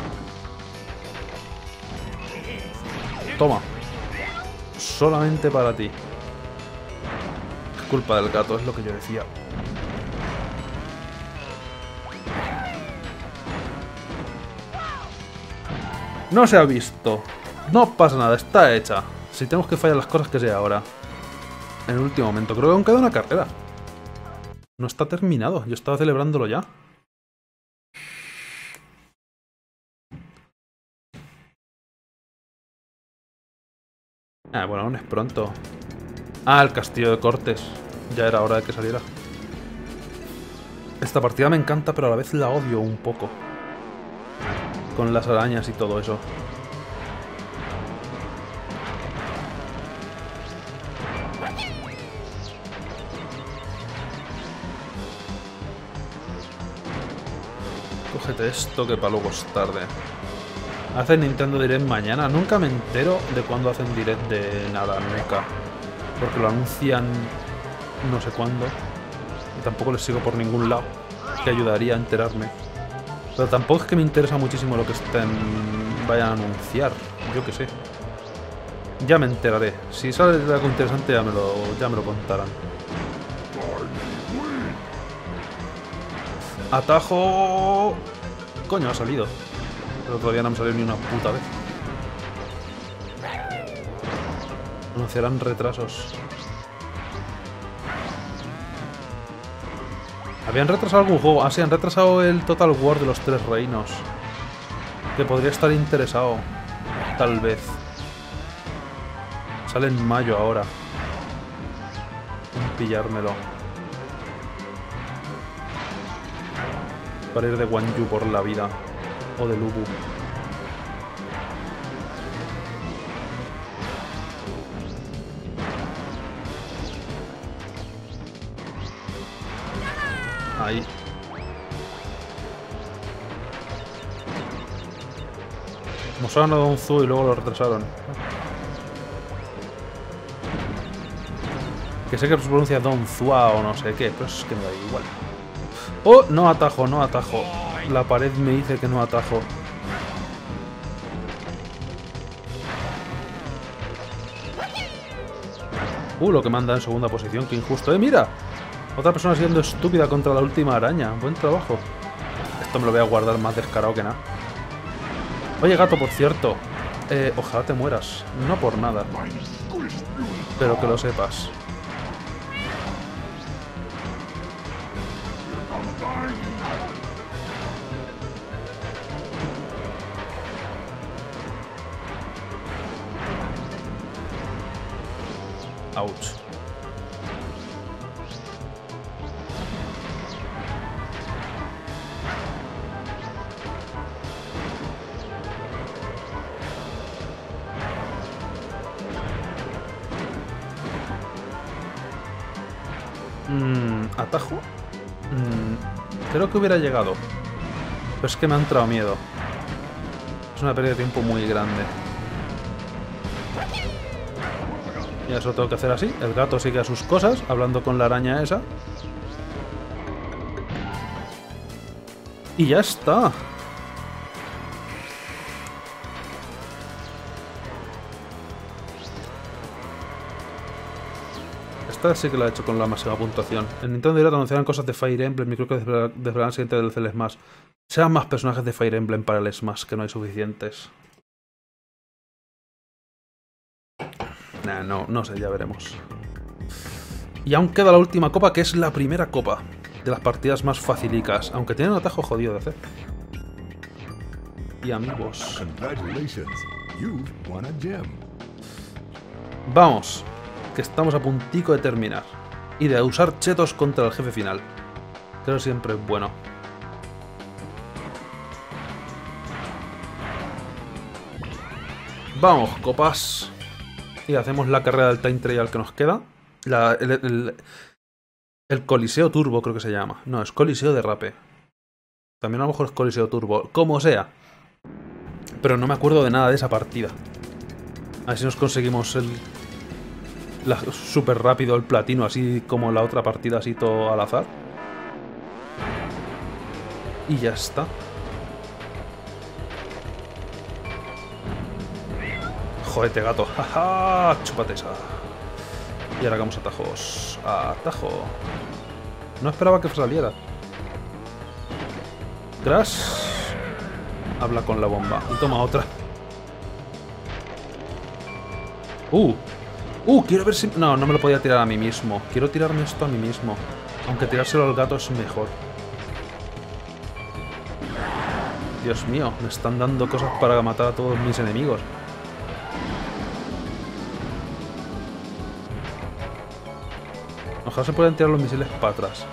Toma. Solamente para ti. Es culpa del gato, es lo que yo decía. No se ha visto. No pasa nada, está hecha. Si tenemos que fallar las cosas, que sea ahora. En el último momento. Creo que aún queda una carrera. No está terminado. Yo estaba celebrándolo ya. Ah, bueno, aún es pronto. Ah, el castillo de Cortes. Ya era hora de que saliera. Esta partida me encanta, pero a la vez la odio un poco. Con las arañas y todo eso. Cógete esto que para luego es tarde. Hacen Nintendo Direct mañana. Nunca me entero de cuándo hacen Direct de nada, nunca. Porque lo anuncian no sé cuándo. Y tampoco les sigo por ningún lado. Que ayudaría a enterarme. Pero tampoco es que me interesa muchísimo lo que estén vayan a anunciar. Yo qué sé. Ya me enteraré. Si sale algo interesante ya me lo, ya me lo contarán. ¡Atajo! Coño, ha salido. Pero todavía no me salió ni una puta vez. Anunciarán retrasos. ¿Habían retrasado algún juego? Ah, sí, han retrasado el Total War de los Tres Reinos. Que podría estar interesado. Tal vez. Sale en mayo ahora. En pillármelo. Para ir de Guanyu por la vida. O de Lubu. Ahí. Como solo han dado un zoo y luego lo retrasaron. Que sé que se pronuncia Don Zua o no sé qué, pero es que me da igual. ¡Oh! No atajo, no atajo. La pared me dice que no atajo. Uh, lo que manda en segunda posición, qué injusto. ¡Eh, mira! Otra persona siendo estúpida contra la última araña. Buen trabajo. Esto me lo voy a guardar más descarado que nada. Oye, gato, por cierto. Eh, ojalá te mueras. No por nada. Pero que lo sepas. Ouch. Mm, ¿atajo? Mm, creo que hubiera llegado. Pero es que me ha entrado miedo. Es una pérdida de tiempo muy grande. Y eso tengo que hacer así. El gato sigue a sus cosas, hablando con la araña esa. Y ya está. Esta sí que la he hecho con la máxima puntuación. En Nintendo Direct anunciaron cosas de Fire Emblem y creo que desvelarán el siguiente del Smash. Sean más personajes de Fire Emblem para el Smash, que no hay suficientes. Nah, no, no sé, ya veremos. Y aún queda la última copa, que es la primera copa. De las partidas más facilicas, aunque tiene un atajo jodido de hacer. Y amigos. Vamos, que estamos a puntico de terminar. Y de usar chetos contra el jefe final. Creo que siempre es bueno. Vamos, copas. Y hacemos la carrera del time trial que nos queda. La, el, el, el Coliseo Turbo creo que se llama. No, es Coliseo Derrape. También a lo mejor es Coliseo Turbo. Como sea. Pero no me acuerdo de nada de esa partida. A ver si nos conseguimos el... súper rápido el platino, así como la otra partida, así todo al azar. Y ya está. Jodete, gato. ¡Jaja! Chúpate esa. Y ahora hagamos atajos. Atajo. No esperaba que saliera. Crash. Habla con la bomba. Y toma otra. Uh. Uh, quiero ver si... No, no me lo podía tirar a mí mismo. Quiero tirarme esto a mí mismo. Aunque tirárselo al gato es mejor. Dios mío, me están dando cosas para matar a todos mis enemigos. Ojalá se puedan tirar los misiles para atrás.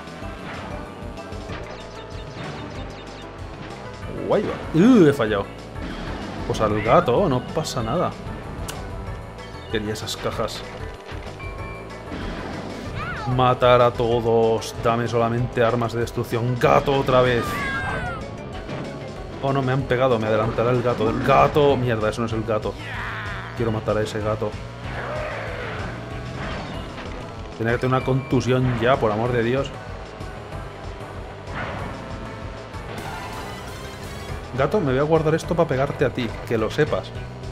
Guay, va. Uh, he fallado. Pues al gato, no pasa nada. Quería esas cajas. Matar a todos. Dame solamente armas de destrucción. Gato otra vez. Oh no, me han pegado. Me adelantará el gato. El gato. Mierda, eso no es el gato. Quiero matar a ese gato. Tiene que tener una contusión ya, por amor de Dios. Gato, me voy a guardar esto para pegarte a ti. Que lo sepas.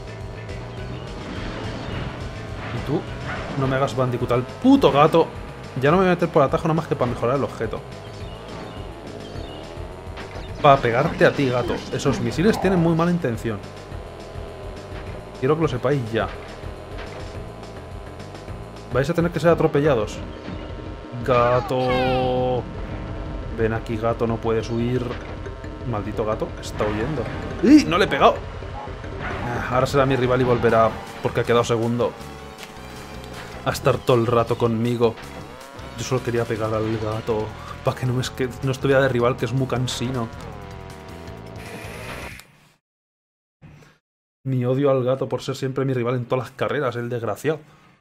Y tú, no me hagas Bandicoot al puto gato. Ya no me voy a meter por atajo nada más que para mejorar el objeto. Para pegarte a ti, gato. Esos misiles tienen muy mala intención. Quiero que lo sepáis ya. Vais a tener que ser atropellados. Gato. Ven aquí, gato, no puedes huir. Maldito gato, está huyendo. ¡Y! ¡No le he pegado! Ahora será mi rival y volverá, porque ha quedado segundo, a estar todo el rato conmigo. Yo solo quería pegar al gato para que no, me es que no estuviera de rival, que es muy cansino. Mi odio al gato por ser siempre mi rival en todas las carreras, el desgraciado.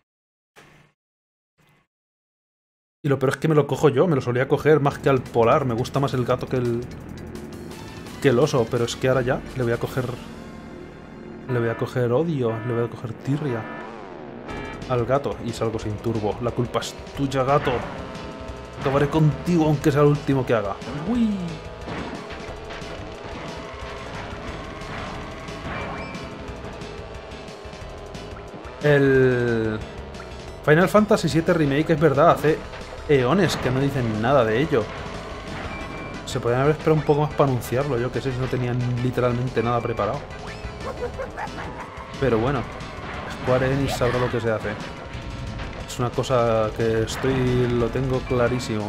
Y lo peor es que me lo cojo yo, me lo solía coger más que al polar. Me gusta más el gato que el... que el oso, pero es que ahora ya le voy a coger... Le voy a coger odio, le voy a coger tirria. al gato y salgo sin turbo. La culpa es tuya, gato. Acabaré contigo aunque sea el último que haga. ¡Uy! El Final Fantasy siete Remake es verdad, hace eones que no dicen nada de ello. Se podrían haber esperado un poco más para anunciarlo, yo que sé, si no tenían literalmente nada preparado. Pero bueno, Square Enix sabrá lo que se hace. Es una cosa que estoy... lo tengo clarísimo.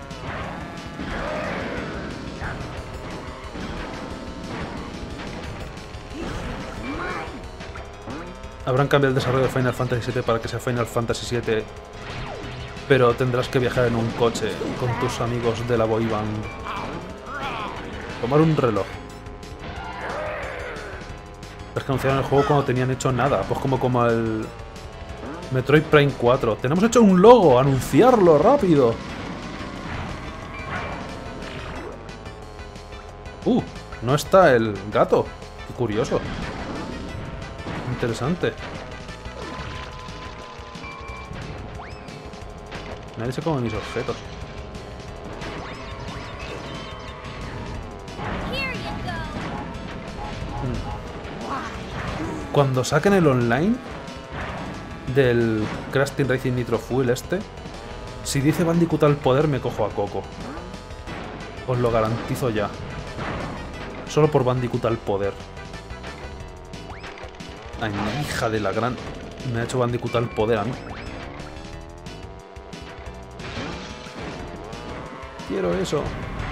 Habrán cambiado el desarrollo de Final Fantasy siete para que sea Final Fantasy siete, pero tendrás que viajar en un coche con tus amigos de la boy band. Tomar un reloj. Es que anunciaron el juego cuando tenían hecho nada, pues como como el Metroid Prime cuatro. Tenemos hecho un logo, anunciarlo rápido. Uh, no está el gato. Qué curioso. Interesante. Nadie se come mis objetos. Cuando saquen el online del Crash Team Racing Nitro Fuel este, si dice Bandicoot al poder me cojo a Coco. Os lo garantizo ya. Solo por Bandicoot al poder. Ay, mi hija de la gran... Me ha hecho Bandicoot al poder a mí. Quiero eso.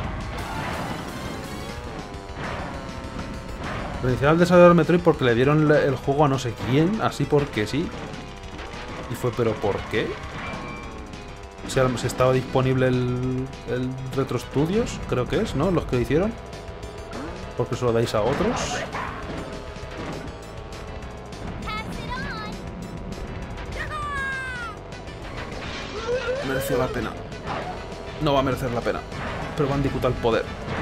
Reiniciaron el desarrollador de Metroid porque le dieron el juego a no sé quién, así porque sí. Y fue, ¿pero por qué? Si, si estaba disponible el, el Retro Studios, creo que es, ¿no? Los que lo hicieron. Porque se lo dais a otros. Mereció la pena. No va a merecer la pena. Pero Bandicoot al poder.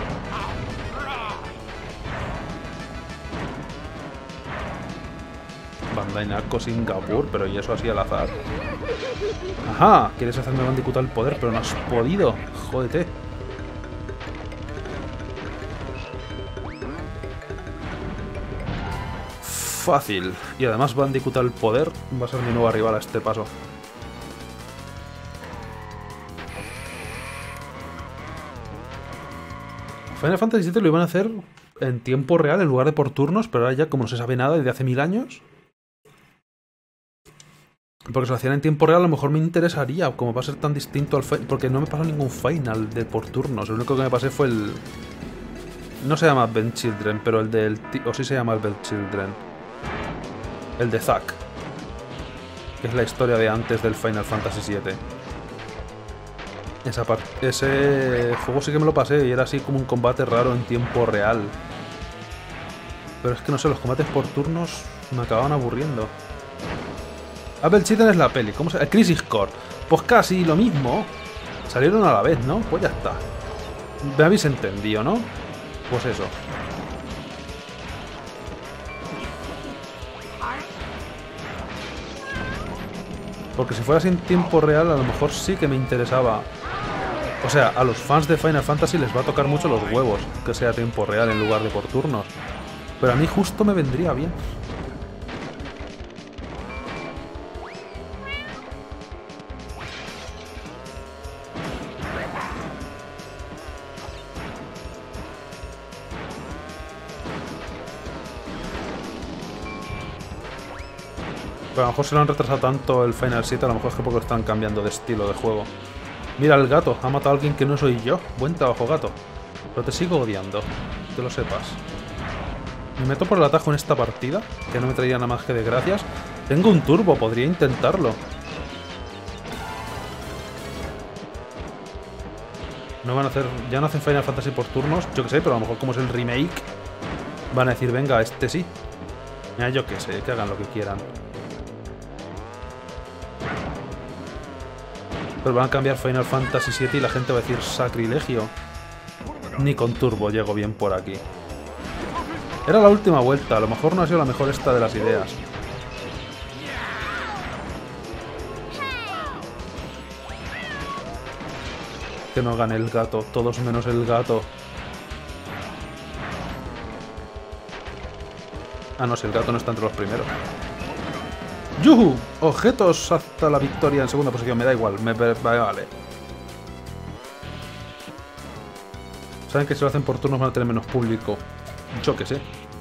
Bandai Namco Singapur, pero y eso así al azar. Ajá, quieres hacerme Bandicoot al poder, pero no has podido. Jódete. Fácil. Y además Bandicoot al poder va a ser mi nuevo rival a este paso. Final Fantasy siete lo iban a hacer en tiempo real en lugar de por turnos, pero ahora ya como no se sabe nada desde hace mil años, porque si lo hacían en tiempo real a lo mejor me interesaría, como va a ser tan distinto al final, porque no me pasó ningún final de por turnos. Lo único que me pasé fue el... No se llama Advent Children, pero el del... O sí se llama Advent Children. El de Zack, que es la historia de antes del Final Fantasy siete. Esa ese juego sí que me lo pasé y era así como un combate raro en tiempo real. Pero es que no sé, los combates por turnos me acababan aburriendo. Advent Children es la peli, ¿cómo se llama? Crisis Core. Pues casi lo mismo. Salieron a la vez, ¿no? Pues ya está. Me habéis entendido, ¿no? Pues eso. Porque si fuera sin tiempo real a lo mejor sí que me interesaba. O sea, a los fans de Final Fantasy les va a tocar mucho los huevos que sea tiempo real en lugar de por turnos. Pero a mí justo me vendría bien. Pero a lo mejor se lo han retrasado tanto el Final siete, a lo mejor es que porque están cambiando de estilo de juego. Mira, el gato ha matado a alguien que no soy yo. Buen trabajo, gato. Pero te sigo odiando, que lo sepas. Me meto por el atajo en esta partida, que no me traía nada más que de gracias. Tengo un turbo, podría intentarlo. No van a hacer... Ya no hacen Final Fantasy por turnos, yo que sé, pero a lo mejor como es el remake, van a decir, venga, este sí. Mira, yo que sé, que hagan lo que quieran. Pero van a cambiar Final Fantasy siete y la gente va a decir sacrilegio. Ni con turbo llego bien por aquí. Era la última vuelta, a lo mejor no ha sido la mejor esta de las ideas. Que no gane el gato, todos menos el gato. Ah, no, si el gato no está entre los primeros. ¡Yuhu! Objetos hasta la victoria en segunda posición. Me da igual, me, me vale. Saben que si lo hacen por turnos van a tener menos público. Yo que sé.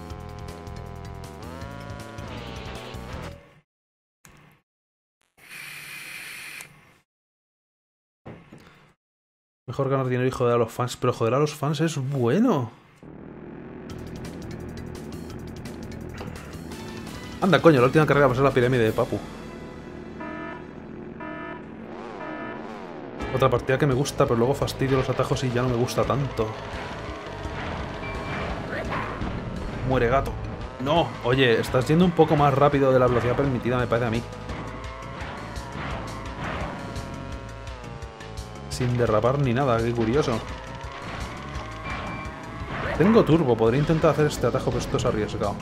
Mejor ganar dinero y joder a los fans. Pero joder a los fans es bueno. Anda, coño, la última carrera va a ser la pirámide de Papu. Otra partida que me gusta, pero luego fastidio los atajos y ya no me gusta tanto. Muere gato. No, oye, estás yendo un poco más rápido de la velocidad permitida, me parece a mí. Sin derrapar ni nada, qué curioso. Tengo turbo, podría intentar hacer este atajo, pero esto es arriesgado.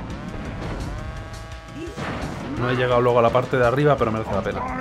No he llegado luego a la parte de arriba, pero merece la pena.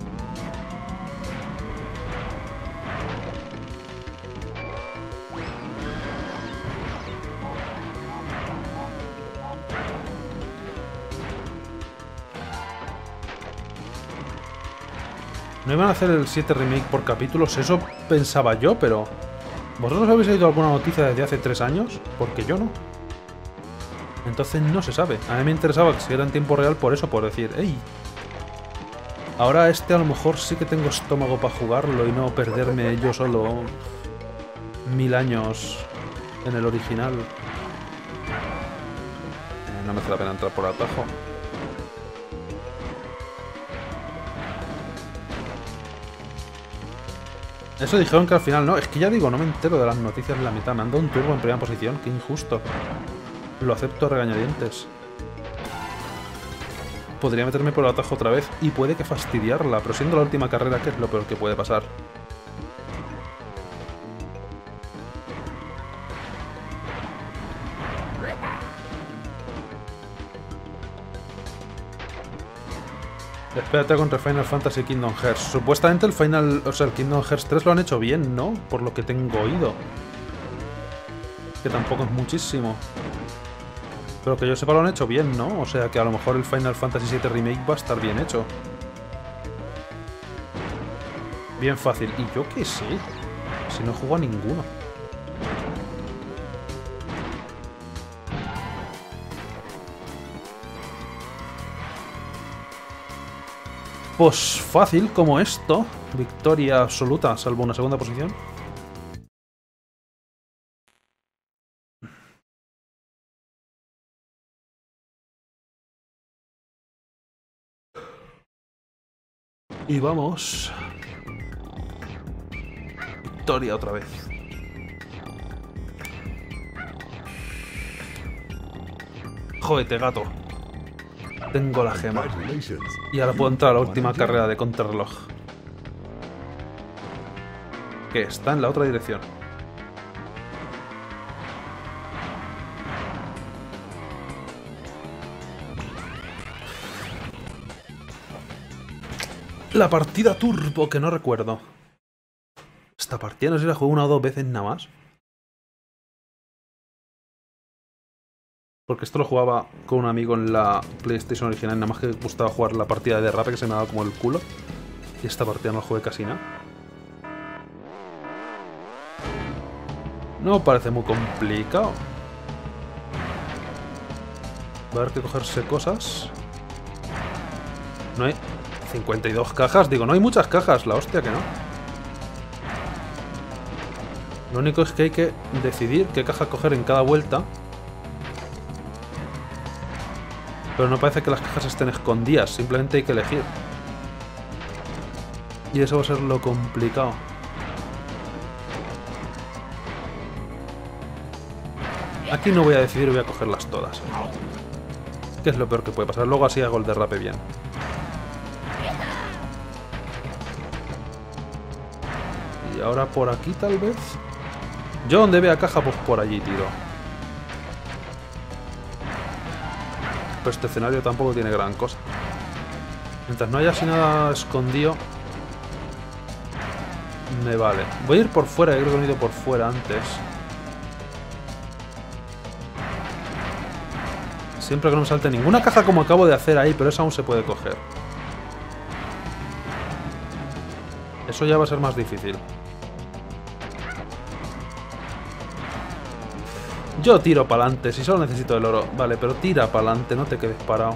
No iban a hacer el siete remake por capítulos, eso pensaba yo, pero... ¿Vosotros habéis oído alguna noticia desde hace tres años? Porque yo no. Entonces no se sabe. A mí me interesaba que si era en tiempo real por eso, por decir, ¡ey! Ahora este a lo mejor sí que tengo estómago para jugarlo y no perderme yo solo mil años en el original. Eh, no me hace la pena entrar por atajo. Eso dijeron que al final no. Es que ya digo, no me entero de las noticias en la mitad. Me han dado un turbo en primera posición. Qué injusto. Lo acepto a regañadientes. Podría meterme por el atajo otra vez y puede que fastidiarla, pero siendo la última carrera, ¿qué es lo peor que puede pasar? Espérate contra Final Fantasy Kingdom Hearts. Supuestamente el Final, o sea, el Kingdom Hearts tres lo han hecho bien, ¿no? Por lo que tengo oído. Que tampoco es muchísimo. Pero que yo sepa lo han hecho bien, ¿no? O sea que a lo mejor el Final Fantasy siete Remake va a estar bien hecho. Bien fácil. Y yo qué sé. Si no juego a ninguno. Pues fácil como esto. Victoria absoluta, salvo una segunda posición. Y vamos. Victoria otra vez. Jódete, gato. Tengo la gema. Y ahora puedo entrar a la última carrera de contrarreloj. Que está en la otra dirección. La partida turbo, que no recuerdo. Esta partida no sé si la jugué una o dos veces nada más. Porque esto lo jugaba con un amigo en la PlayStation original, nada más que gustaba jugar la partida de derrape que se me daba como el culo. Y esta partida no la jugué casi nada. No parece muy complicado. Va a haber que cogerse cosas. No hay... cincuenta y dos cajas, digo, no hay muchas cajas, la hostia que no. Lo único es que hay que decidir qué caja coger en cada vuelta. Pero no parece que las cajas estén escondidas, simplemente hay que elegir. Y eso va a ser lo complicado. Aquí no voy a decidir, voy a cogerlas todas. Que es lo peor que puede pasar, luego así hago el derrape bien. Y ahora por aquí tal vez. Yo donde vea caja, pues por allí tiro. Pero este escenario tampoco tiene gran cosa. Mientras no haya así nada escondido. Me vale. Voy a ir por fuera, creo que he ido por fuera antes. Siempre que no me salte ninguna caja como acabo de hacer ahí, pero esa aún se puede coger. Eso ya va a ser más difícil. Yo tiro para adelante, si solo necesito el oro. Vale, pero tira para adelante, no te quedes parado.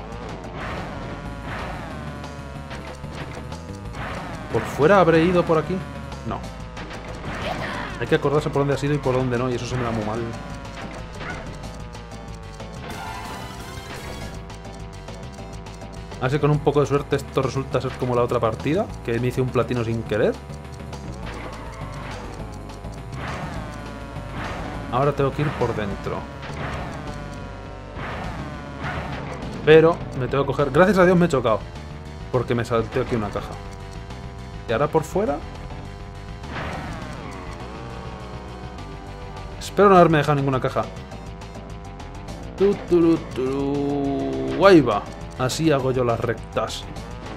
¿Por fuera habré ido por aquí? No. Hay que acordarse por dónde has ido y por dónde no, y eso se me da muy mal. Así que con un poco de suerte esto resulta ser como la otra partida, que me hice un platino sin querer. Ahora tengo que ir por dentro. Pero me tengo que coger... Gracias a Dios me he chocado, porque me salté aquí una caja. Y ahora por fuera... Espero no haberme dejado ninguna caja. Tu, tu, tu, tu. Ahí va. Así hago yo las rectas.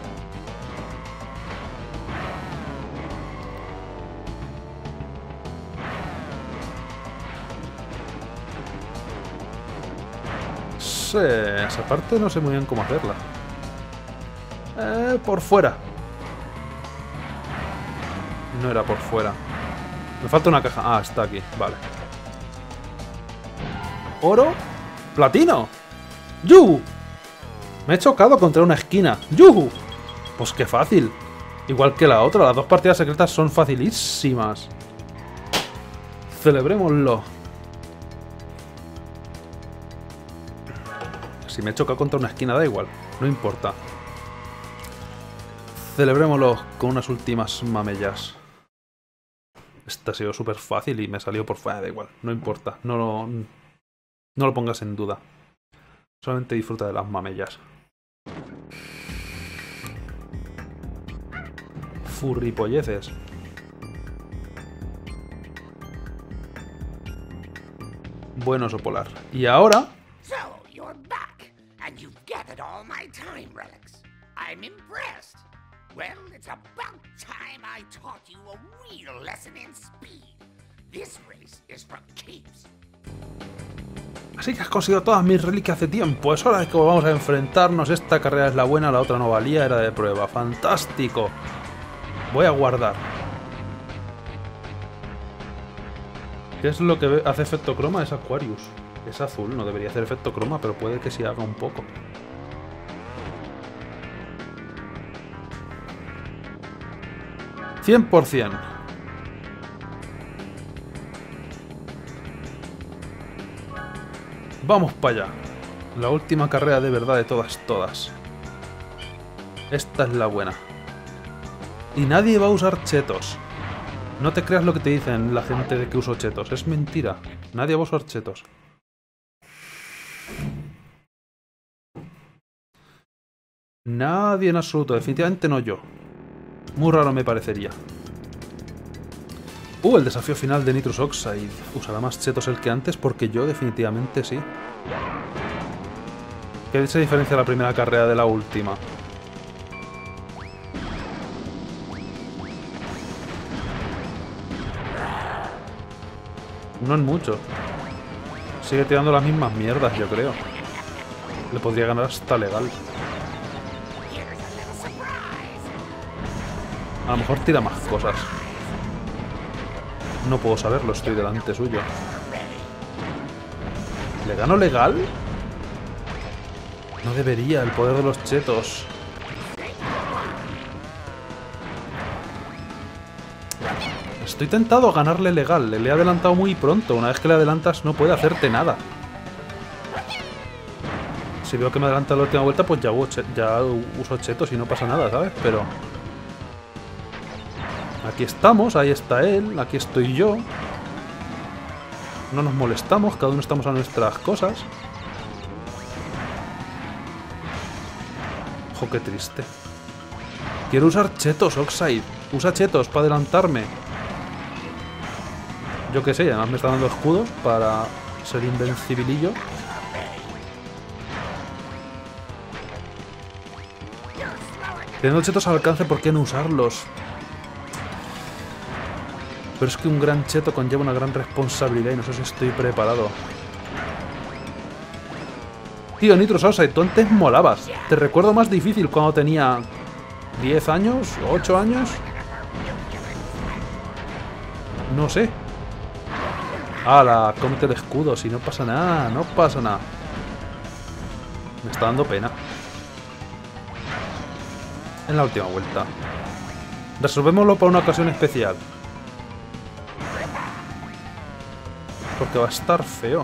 Sí, esa parte no sé muy bien cómo hacerla. Eh, por fuera. No era por fuera. Me falta una caja. Ah, está aquí. Vale. Oro. Platino. ¡Yuhu! Me he chocado contra una esquina. ¡Yuhu! Pues qué fácil. Igual que la otra. Las dos partidas secretas son facilísimas. Celebrémoslo. Si me he chocado contra una esquina da igual. No importa. Celebrémoslo con unas últimas mamellas. Esta ha sido súper fácil y me salió por fuera. Da igual. No importa. No lo, no lo pongas en duda. Solamente disfruta de las mamellas. Furripolleces. Bueno, Sopolar. Y ahora... So, you're back, and you've gathered all my time relics. I'm impressed. Well, it's about time I taught you a real lesson in speed. This race is for keeps. Así que has conseguido todas mis reliquias hace tiempo. Es hora de que volvamos a enfrentarnos. Esta carrera es la buena, la otra no valía, era de prueba. ¡Fantástico! Voy a guardar. ¿Qué es lo que hace efecto croma? Es Aquarius. Es azul, no debería hacer efecto croma, pero puede que sí haga un poco. cien por cien. Vamos para allá. La última carrera de verdad de todas, todas. Esta es la buena. Y nadie va a usar chetos. No te creas lo que te dicen la gente de que uso chetos. Es mentira. Nadie va a usar chetos. Nadie en absoluto. Definitivamente no yo. Muy raro me parecería. Uh, el desafío final de Nitrous Oxide. ¿Usará más chetos el que antes? Porque yo definitivamente sí. ¿Qué se diferencia la primera carrera de la última? No es mucho. Sigue tirando las mismas mierdas, yo creo. Le podría ganar hasta legal. A lo mejor tira más cosas. No puedo saberlo, estoy delante suyo. ¿Le gano legal? No debería, el poder de los chetos. Estoy tentado a ganarle legal. Le he adelantado muy pronto. Una vez que le adelantas no puede hacerte nada. Si veo que me adelanta la última vuelta, pues ya, ya uso chetos y no pasa nada, ¿sabes? Pero... aquí estamos, ahí está él, aquí estoy yo. No nos molestamos, cada uno estamos a nuestras cosas. Ojo, qué triste. Quiero usar chetos, Oxide. Usa chetos para adelantarme. Yo qué sé, además me está dando escudos para ser invencibilillo. Teniendo chetos al alcance, ¿por qué no usarlos? Pero es que un gran cheto conlleva una gran responsabilidad y no sé si estoy preparado. Tío, Nitrous Oxide, tú antes molabas. Te recuerdo más difícil cuando tenía diez años, ocho años. No sé. ¡Hala! Cómete el escudo, si no pasa nada, no pasa nada. Me está dando pena. En la última vuelta. Resolvémoslo para una ocasión especial. Porque va a estar feo.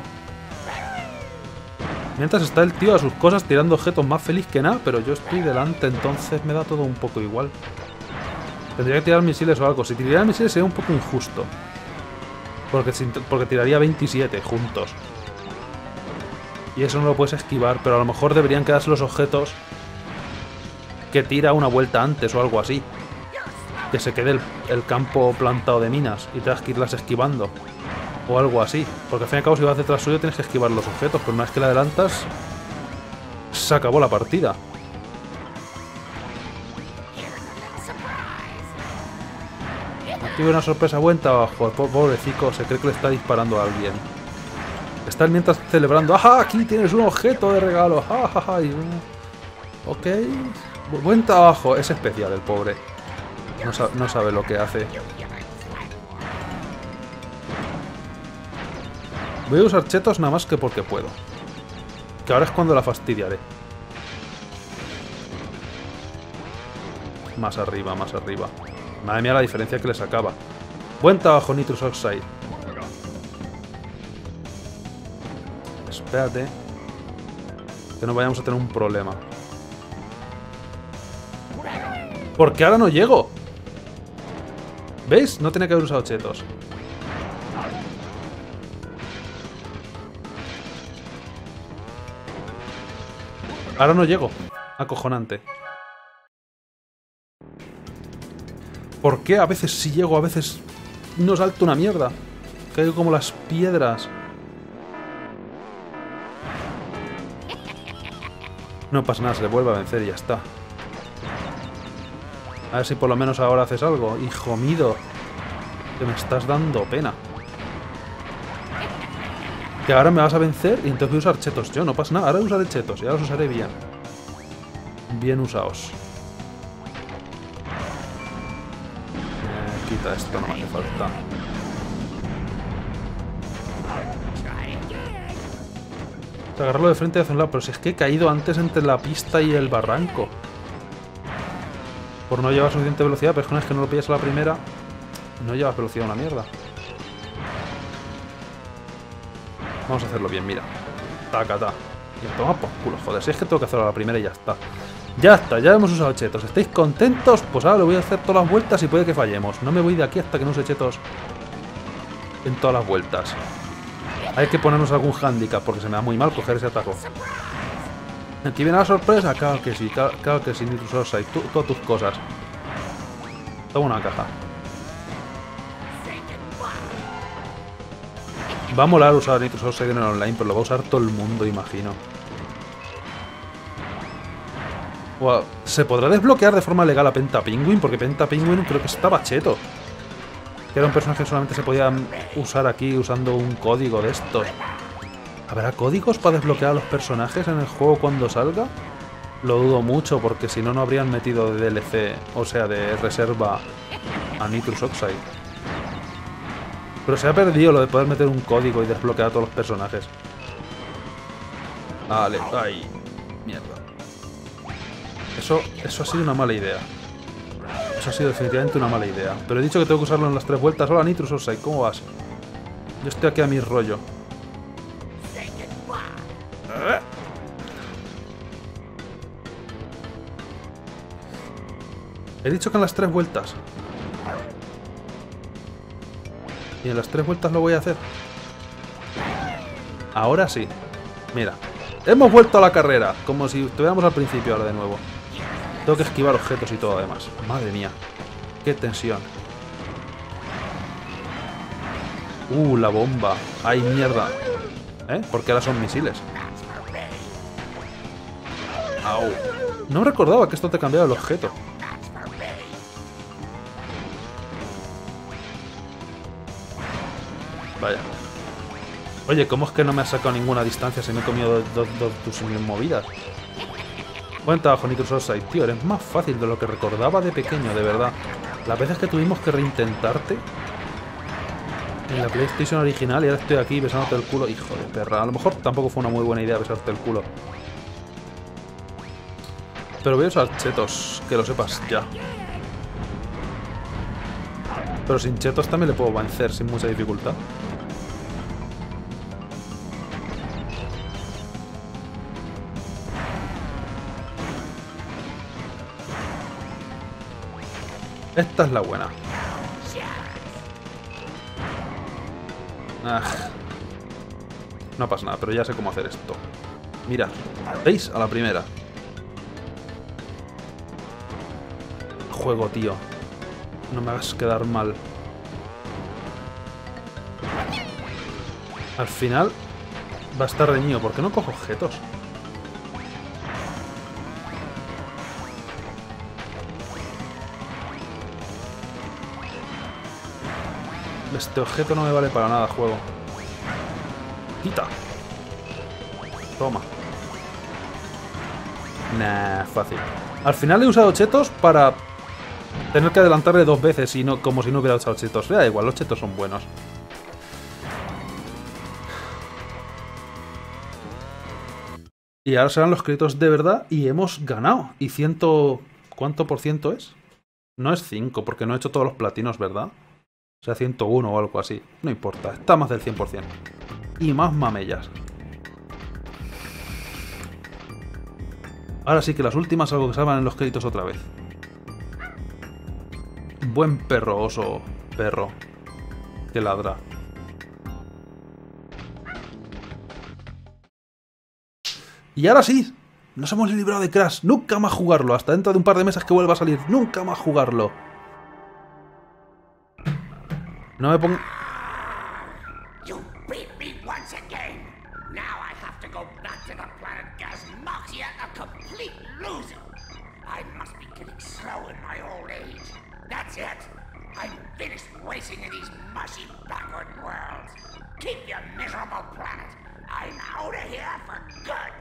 Mientras está el tío a sus cosas tirando objetos más feliz que nada, pero yo estoy delante, entonces me da todo un poco igual. Tendría que tirar misiles o algo. Si tirara misiles sería un poco injusto. Porque, porque tiraría veintisiete juntos. Y eso no lo puedes esquivar, pero a lo mejor deberían quedarse los objetos que tira una vuelta antes o algo así. Que se quede el, el campo plantado de minas y tengas que irlas esquivando. O algo así. Porque al fin y al cabo si vas detrás suyo tienes que esquivar los objetos. Pero una vez que le adelantas, se acabó la partida. Tiene una sorpresa vuelta abajo. El pobrecito se cree que le está disparando a alguien. Está mientras celebrando. ¡Ajá! Aquí tienes un objeto de regalo. ¡Ja, ja, ja! Y... ok. Vuelta abajo. Es especial el pobre. No sabe, no sabe lo que hace. Voy a usar chetos nada más que porque puedo. Que ahora es cuando la fastidiaré. Más arriba, más arriba. Madre mía la diferencia que le sacaba. Buen trabajo, Nitrous Oxide. Espérate. Que no vayamos a tener un problema. Porque ahora no llego. ¿Veis? No tenía que haber usado chetos. Ahora no llego. Acojonante. ¿Por qué a veces sí llego, a veces no salto una mierda? Caigo como las piedras. No pasa nada, se le vuelve a vencer y ya está. A ver si por lo menos ahora haces algo. Hijo mío, que me estás dando pena. Que ahora me vas a vencer y entonces voy a usar chetos yo. No pasa nada, ahora usaré chetos y ahora los usaré bien. Bien usados. Quita esto, no me hace falta. Agarrarlo de frente hacia un lado, pero si es que he caído antes entre la pista y el barranco. Por no llevar suficiente velocidad, pero es que una vez que no lo pillas a la primera, no llevas velocidad a una mierda. Vamos a hacerlo bien, mira. Taca, ta. Y toma por culo, joder. Si es que tengo que hacerlo a la primera y ya está. Ya está, ya hemos usado chetos. ¿Estáis contentos? Pues ahora lo voy a hacer todas las vueltas y puede que fallemos. No me voy de aquí hasta que no use chetos en todas las vueltas. Hay que ponernos algún handicap porque se me da muy mal coger ese atajo. Aquí viene la sorpresa. Claro que sí, claro, claro que sí, Nitrous Oxide. Tú, todas tus cosas. Toma una caja. Va a molar usar Nitrous Oxide en el online, pero lo va a usar todo el mundo, imagino. Wow. ¿Se podrá desbloquear de forma legal a Penta Penguin? Porque Penta Penguin creo que estaba cheto. Que era un personaje que solamente se podía usar aquí usando un código de estos. ¿Habrá códigos para desbloquear a los personajes en el juego cuando salga? Lo dudo mucho, porque si no, no habrían metido de D L C, o sea, de reserva a Nitrous Oxide. Pero se ha perdido lo de poder meter un código y desbloquear a todos los personajes. Vale, ay, mierda. Eso, eso ha sido una mala idea. Eso ha sido definitivamente una mala idea. Pero he dicho que tengo que usarlo en las tres vueltas. Hola, Nitrous Oxide, ¿cómo vas? Yo estoy aquí a mi rollo. He dicho que en las tres vueltas. Y en las tres vueltas lo voy a hacer. Ahora sí. Mira. Hemos vuelto a la carrera. Como si estuviéramos al principio ahora de nuevo. Tengo que esquivar objetos y todo además. Madre mía. Qué tensión. Uh, la bomba. Ay, mierda. ¿Eh? Porque ahora son misiles. Au. No recordaba que esto te cambiaba el objeto. Vaya. Oye, ¿cómo es que no me has sacado ninguna distancia si me he comido dos, dos, dos tus movidas? Buen trabajo, Nitrosaurus, tío, eres más fácil de lo que recordaba de pequeño, de verdad. Las veces que tuvimos que reintentarte en la PlayStation original y ahora estoy aquí besándote el culo. Hijo de perra, a lo mejor tampoco fue una muy buena idea besarte el culo. Pero voy a usar chetos, que lo sepas ya. Pero sin chetos también le puedo vencer sin mucha dificultad. Esta es la buena. Ah. No pasa nada, pero ya sé cómo hacer esto. Mira, ¿veis? A la primera. Juego, tío. No me hagas quedar mal. Al final va a estar reñido. ¿Por qué no cojo objetos? Este objeto no me vale para nada, juego. Quita. Toma. Nah, fácil. Al final he usado chetos para tener que adelantarle dos veces y no como si no hubiera usado chetos. Da igual, los chetos son buenos. Y ahora serán los créditos de verdad y hemos ganado. ¿Y ciento... ¿Cuánto por ciento es? No es cinco, porque no he hecho todos los platinos, ¿verdad? O sea, ciento uno o algo así. No importa, está más del cien por cien. Y más mamellas. Ahora sí que las últimas algo que salgan en los créditos otra vez. Buen perro, oso, perro. Que ladra. Y ahora sí, nos hemos librado de Crash. Nunca más jugarlo. Hasta dentro de un par de meses que vuelva a salir. Nunca más jugarlo. No me pongo... You beat me once again. Now I have to go back to the planet Gasmoxia a complete loser. I must be getting slow in my old age. That's it. I'm finished racing in these mushy backward worlds. Keep your miserable planet. I'm out of here for good.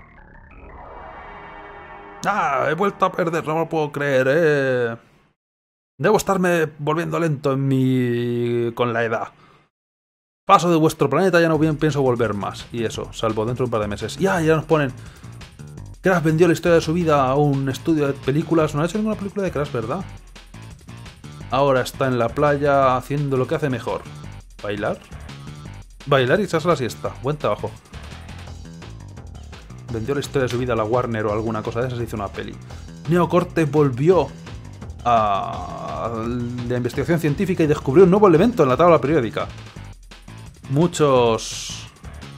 Ah, he vuelto a perder, no me lo puedo creer, eh. Debo estarme volviendo lento en mi... con la edad. Paso de vuestro planeta, ya no bien pienso volver más. Y eso, salvo dentro de un par de meses. Ya, ya nos ponen... Crash vendió la historia de su vida a un estudio de películas. No ha hecho ninguna película de Crash, ¿verdad? Ahora está en la playa haciendo lo que hace mejor. ¿Bailar? Bailar y echarse la siesta. Buen trabajo. Vendió la historia de su vida a la Warner o alguna cosa de esas y hizo una peli. Neo Cortex volvió a la investigación científica y descubrió un nuevo elemento en la tabla periódica. Muchos...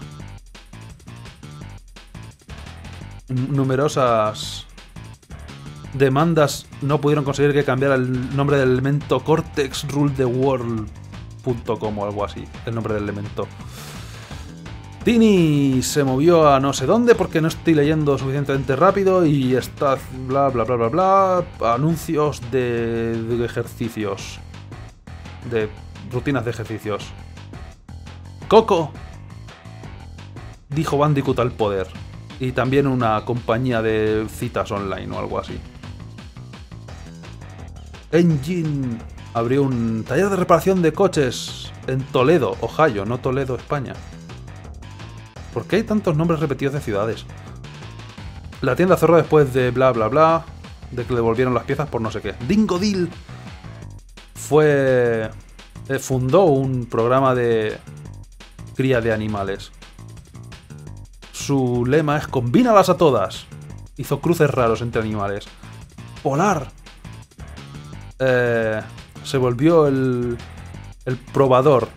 numerosas demandas no pudieron conseguir que cambiara el nombre del elemento. Cortex Rule the World punto com o algo así, el nombre del elemento. Tini se movió a no sé dónde porque no estoy leyendo suficientemente rápido y está bla bla bla bla bla. Anuncios de, de ejercicios. De rutinas de ejercicios. Coco dijo Bandicoot al poder. Y también una compañía de citas online o algo así. Engine abrió un taller de reparación de coches en Toledo, Ohio, no Toledo, España. ¿Por qué hay tantos nombres repetidos de ciudades? La tienda cerró después de bla bla bla, de que le devolvieron las piezas por no sé qué. Dingo Deal fue... Eh, fundó un programa de cría de animales. Su lema es combínalas a todas. Hizo cruces raros entre animales. Polar eh, se volvió el, el probador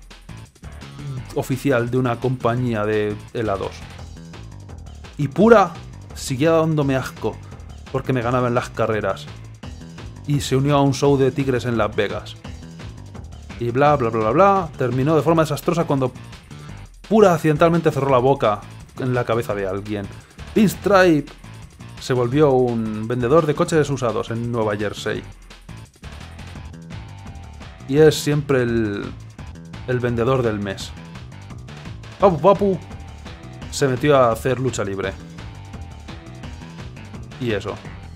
oficial de una compañía de helados. Y Pura siguió dándome asco porque me ganaba en las carreras. Y se unió a un show de tigres en Las Vegas. Y bla bla bla bla bla. Terminó de forma desastrosa cuando Pura accidentalmente cerró la boca en la cabeza de alguien. Pinstripe se volvió un vendedor de coches usados en Nueva Jersey. Y es siempre el... el vendedor del mes. Papu Papu se metió a hacer lucha libre. Y eso.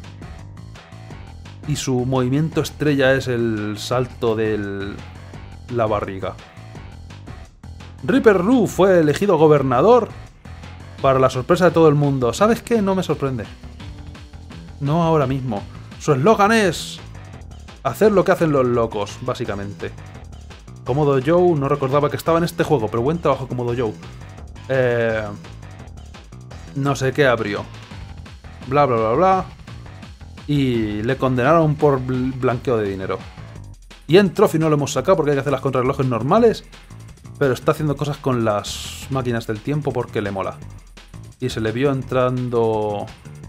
Y su movimiento estrella es el salto de la barriga. Ripper Roo fue elegido gobernador para la sorpresa de todo el mundo. ¿Sabes qué? No me sorprende. No ahora mismo. Su eslogan es hacer lo que hacen los locos, básicamente. Komodo Joe, no recordaba que estaba en este juego, pero buen trabajo Komodo Joe. Eh, no sé qué abrió. Bla bla bla bla. Y le condenaron por bl blanqueo de dinero. Y en Trophy no lo hemos sacado porque hay que hacer las contrarrelojes normales. Pero está haciendo cosas con las máquinas del tiempo porque le mola. Y se le vio entrando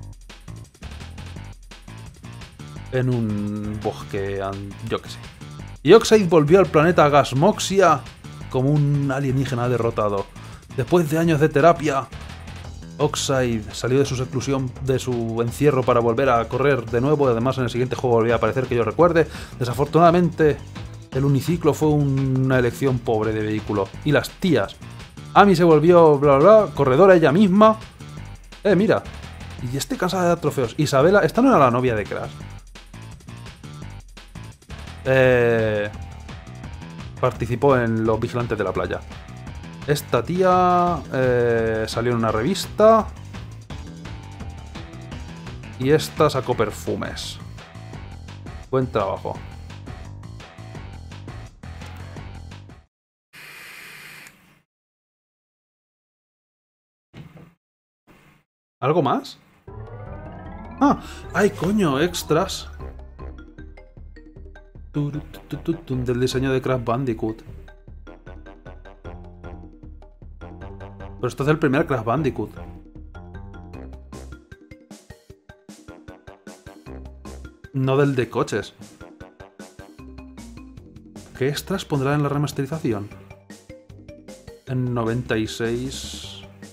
en un bosque, yo qué sé. Y Oxide volvió al planeta Gasmoxia como un alienígena derrotado. Después de años de terapia, Oxide salió de su seclusión, de su encierro para volver a correr de nuevo. Además, en el siguiente juego volvía a aparecer, que yo recuerde. Desafortunadamente, el uniciclo fue una elección pobre de vehículo. Y las tías. Amy se volvió, bla bla bla, corredora ella misma. Eh, mira. Y estoy cansada de dar trofeos. Isabela, esta no era la novia de Crash. Eh, participó en Los Vigilantes de la Playa. Esta tía eh, salió en una revista. Y esta sacó perfumes. Buen trabajo. ¿Algo más? Ah, ¡ay, coño! Extras. Del diseño de Crash Bandicoot. Pero esto es el primer Crash Bandicoot. No del de coches. ¿Qué extras pondrán en la remasterización? En noventa y seis...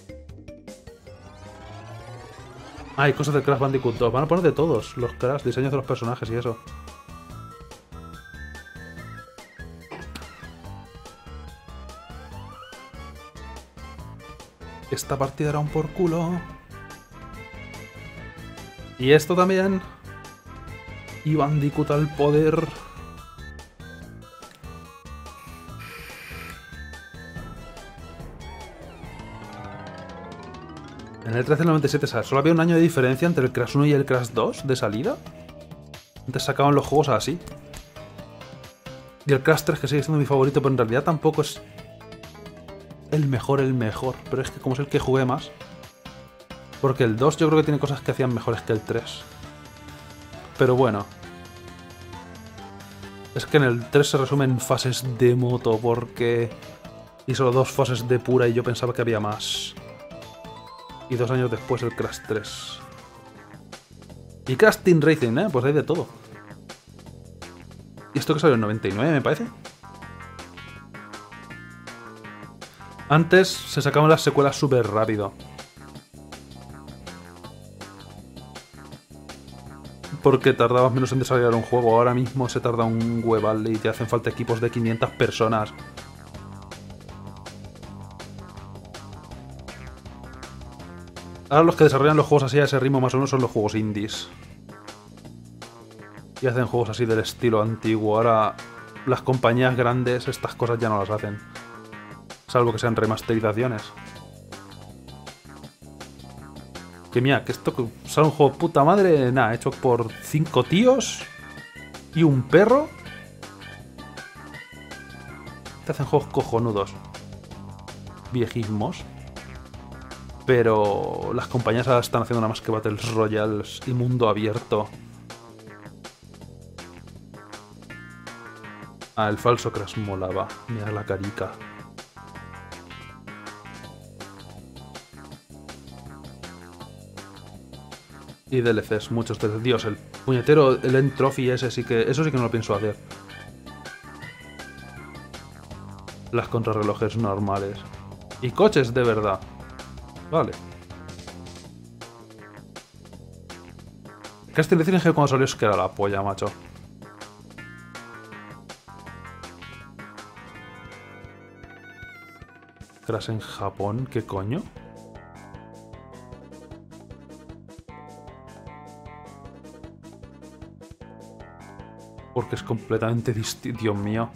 Ah, hay cosas de Crash Bandicoot dos. Van a poner de todos los Crash, diseños de los personajes y eso. Esta partida era un por culo. Y esto también. Y Bandicoot al poder. En el trece noventa y siete, ¿sabes? Solo había un año de diferencia entre el Crash uno y el Crash dos de salida. Antes sacaban los juegos así. Y el Crash tres, que sigue siendo mi favorito, pero en realidad tampoco es el mejor, el mejor. Pero es que como es el que jugué más. Porque el dos yo creo que tiene cosas que hacían mejores que el tres. Pero bueno. Es que en el tres se resumen fases de moto porque... Y solo dos fases de pura y yo pensaba que había más. Y dos años después el Crash tres. Y Crash Team Racing, ¿eh? Pues hay de todo. ¿Y esto que salió en noventa y nueve, me parece? Antes se sacaban las secuelas súper rápido. Porque tardabas menos en desarrollar un juego. Ahora mismo se tarda un hueval y te hacen falta equipos de quinientas personas. Ahora los que desarrollan los juegos así a ese ritmo más o menos son los juegos indies. Y hacen juegos así del estilo antiguo. Ahora las compañías grandes estas cosas ya no las hacen. Salvo que sean remasterizaciones. Que mira, que esto sale un juego puta madre, nada, hecho por cinco tíos y un perro. Te hacen juegos cojonudos. Viejismos. Pero las compañías ahora están haciendo nada más que Battles Royales y mundo abierto. Ah, el falso Crash molaba. Mira la carica. Y D L Cs, muchos D L Cs. Dios, el puñetero, el End Trophy ese sí que... Eso sí que no lo pienso hacer. Las contrarrelojes normales. Y coches de verdad. Vale. Crash Team Racing es que cuando salió es que era la polla, macho. Crash en Japón, ¿qué coño? Porque es completamente distinto, Dios mío.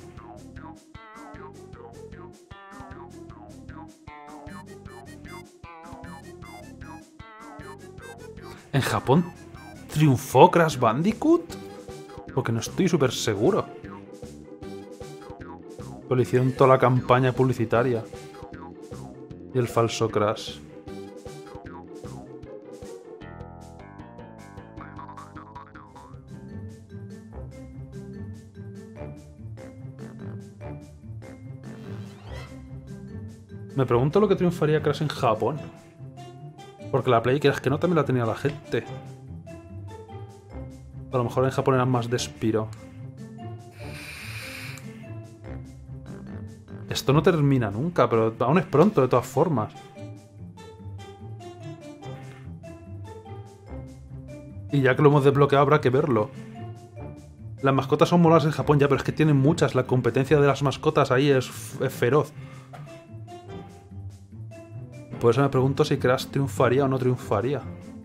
¿En Japón triunfó Crash Bandicoot? Porque no estoy súper seguro. Pero le hicieron toda la campaña publicitaria. Y el falso Crash. Me pregunto lo que triunfaría Crash en Japón. Porque la Play, quieras que no, también la tenía la gente. A lo mejor en Japón eran más de Spyro. Esto no termina nunca, pero aún es pronto de todas formas. Y ya que lo hemos desbloqueado habrá que verlo. Las mascotas son moladas en Japón ya, pero es que tienen muchas. La competencia de las mascotas ahí es, es feroz. Por eso me pregunto si Crash triunfaría o no triunfaría.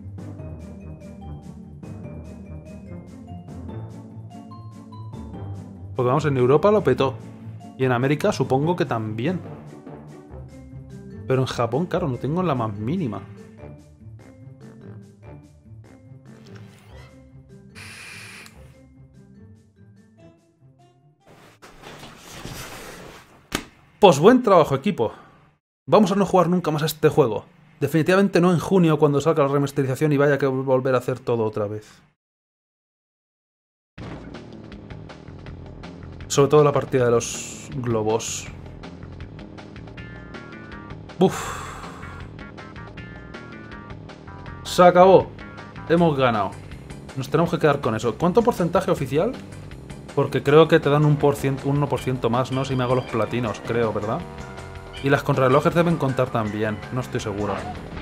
Porque vamos, en Europa lo petó. Y en América supongo que también. Pero en Japón, claro, no tengo la más mínima. Pues buen trabajo, equipo. Vamos a no jugar nunca más a este juego. Definitivamente no en junio cuando salga la remasterización y vaya que volver a hacer todo otra vez. Sobre todo la partida de los globos. Uf. Se acabó. Hemos ganado. Nos tenemos que quedar con eso. ¿Cuánto porcentaje oficial? Porque creo que te dan un, por ciento, un uno por ciento más, ¿no? Si me hago los platinos, creo, ¿verdad? Y las contrarrelojes deben contar también. No estoy seguro.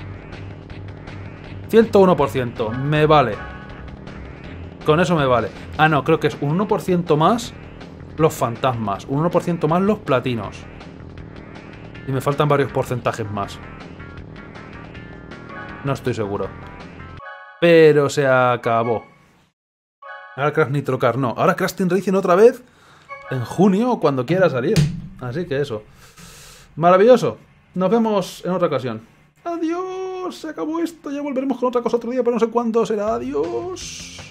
ciento uno por ciento. Me vale. Con eso me vale. Ah, no, creo que es un uno por ciento más los fantasmas. Un uno por ciento más los platinos. Y me faltan varios porcentajes más. No estoy seguro. Pero se acabó. Ahora Crash Nitro Kart no. Ahora Crash Team Racing otra vez. En junio o cuando quiera salir. Así que eso. Maravilloso. Nos vemos en otra ocasión. Adiós. Se acabó esto. Ya volveremos con otra cosa otro día, pero no sé cuándo será. Adiós.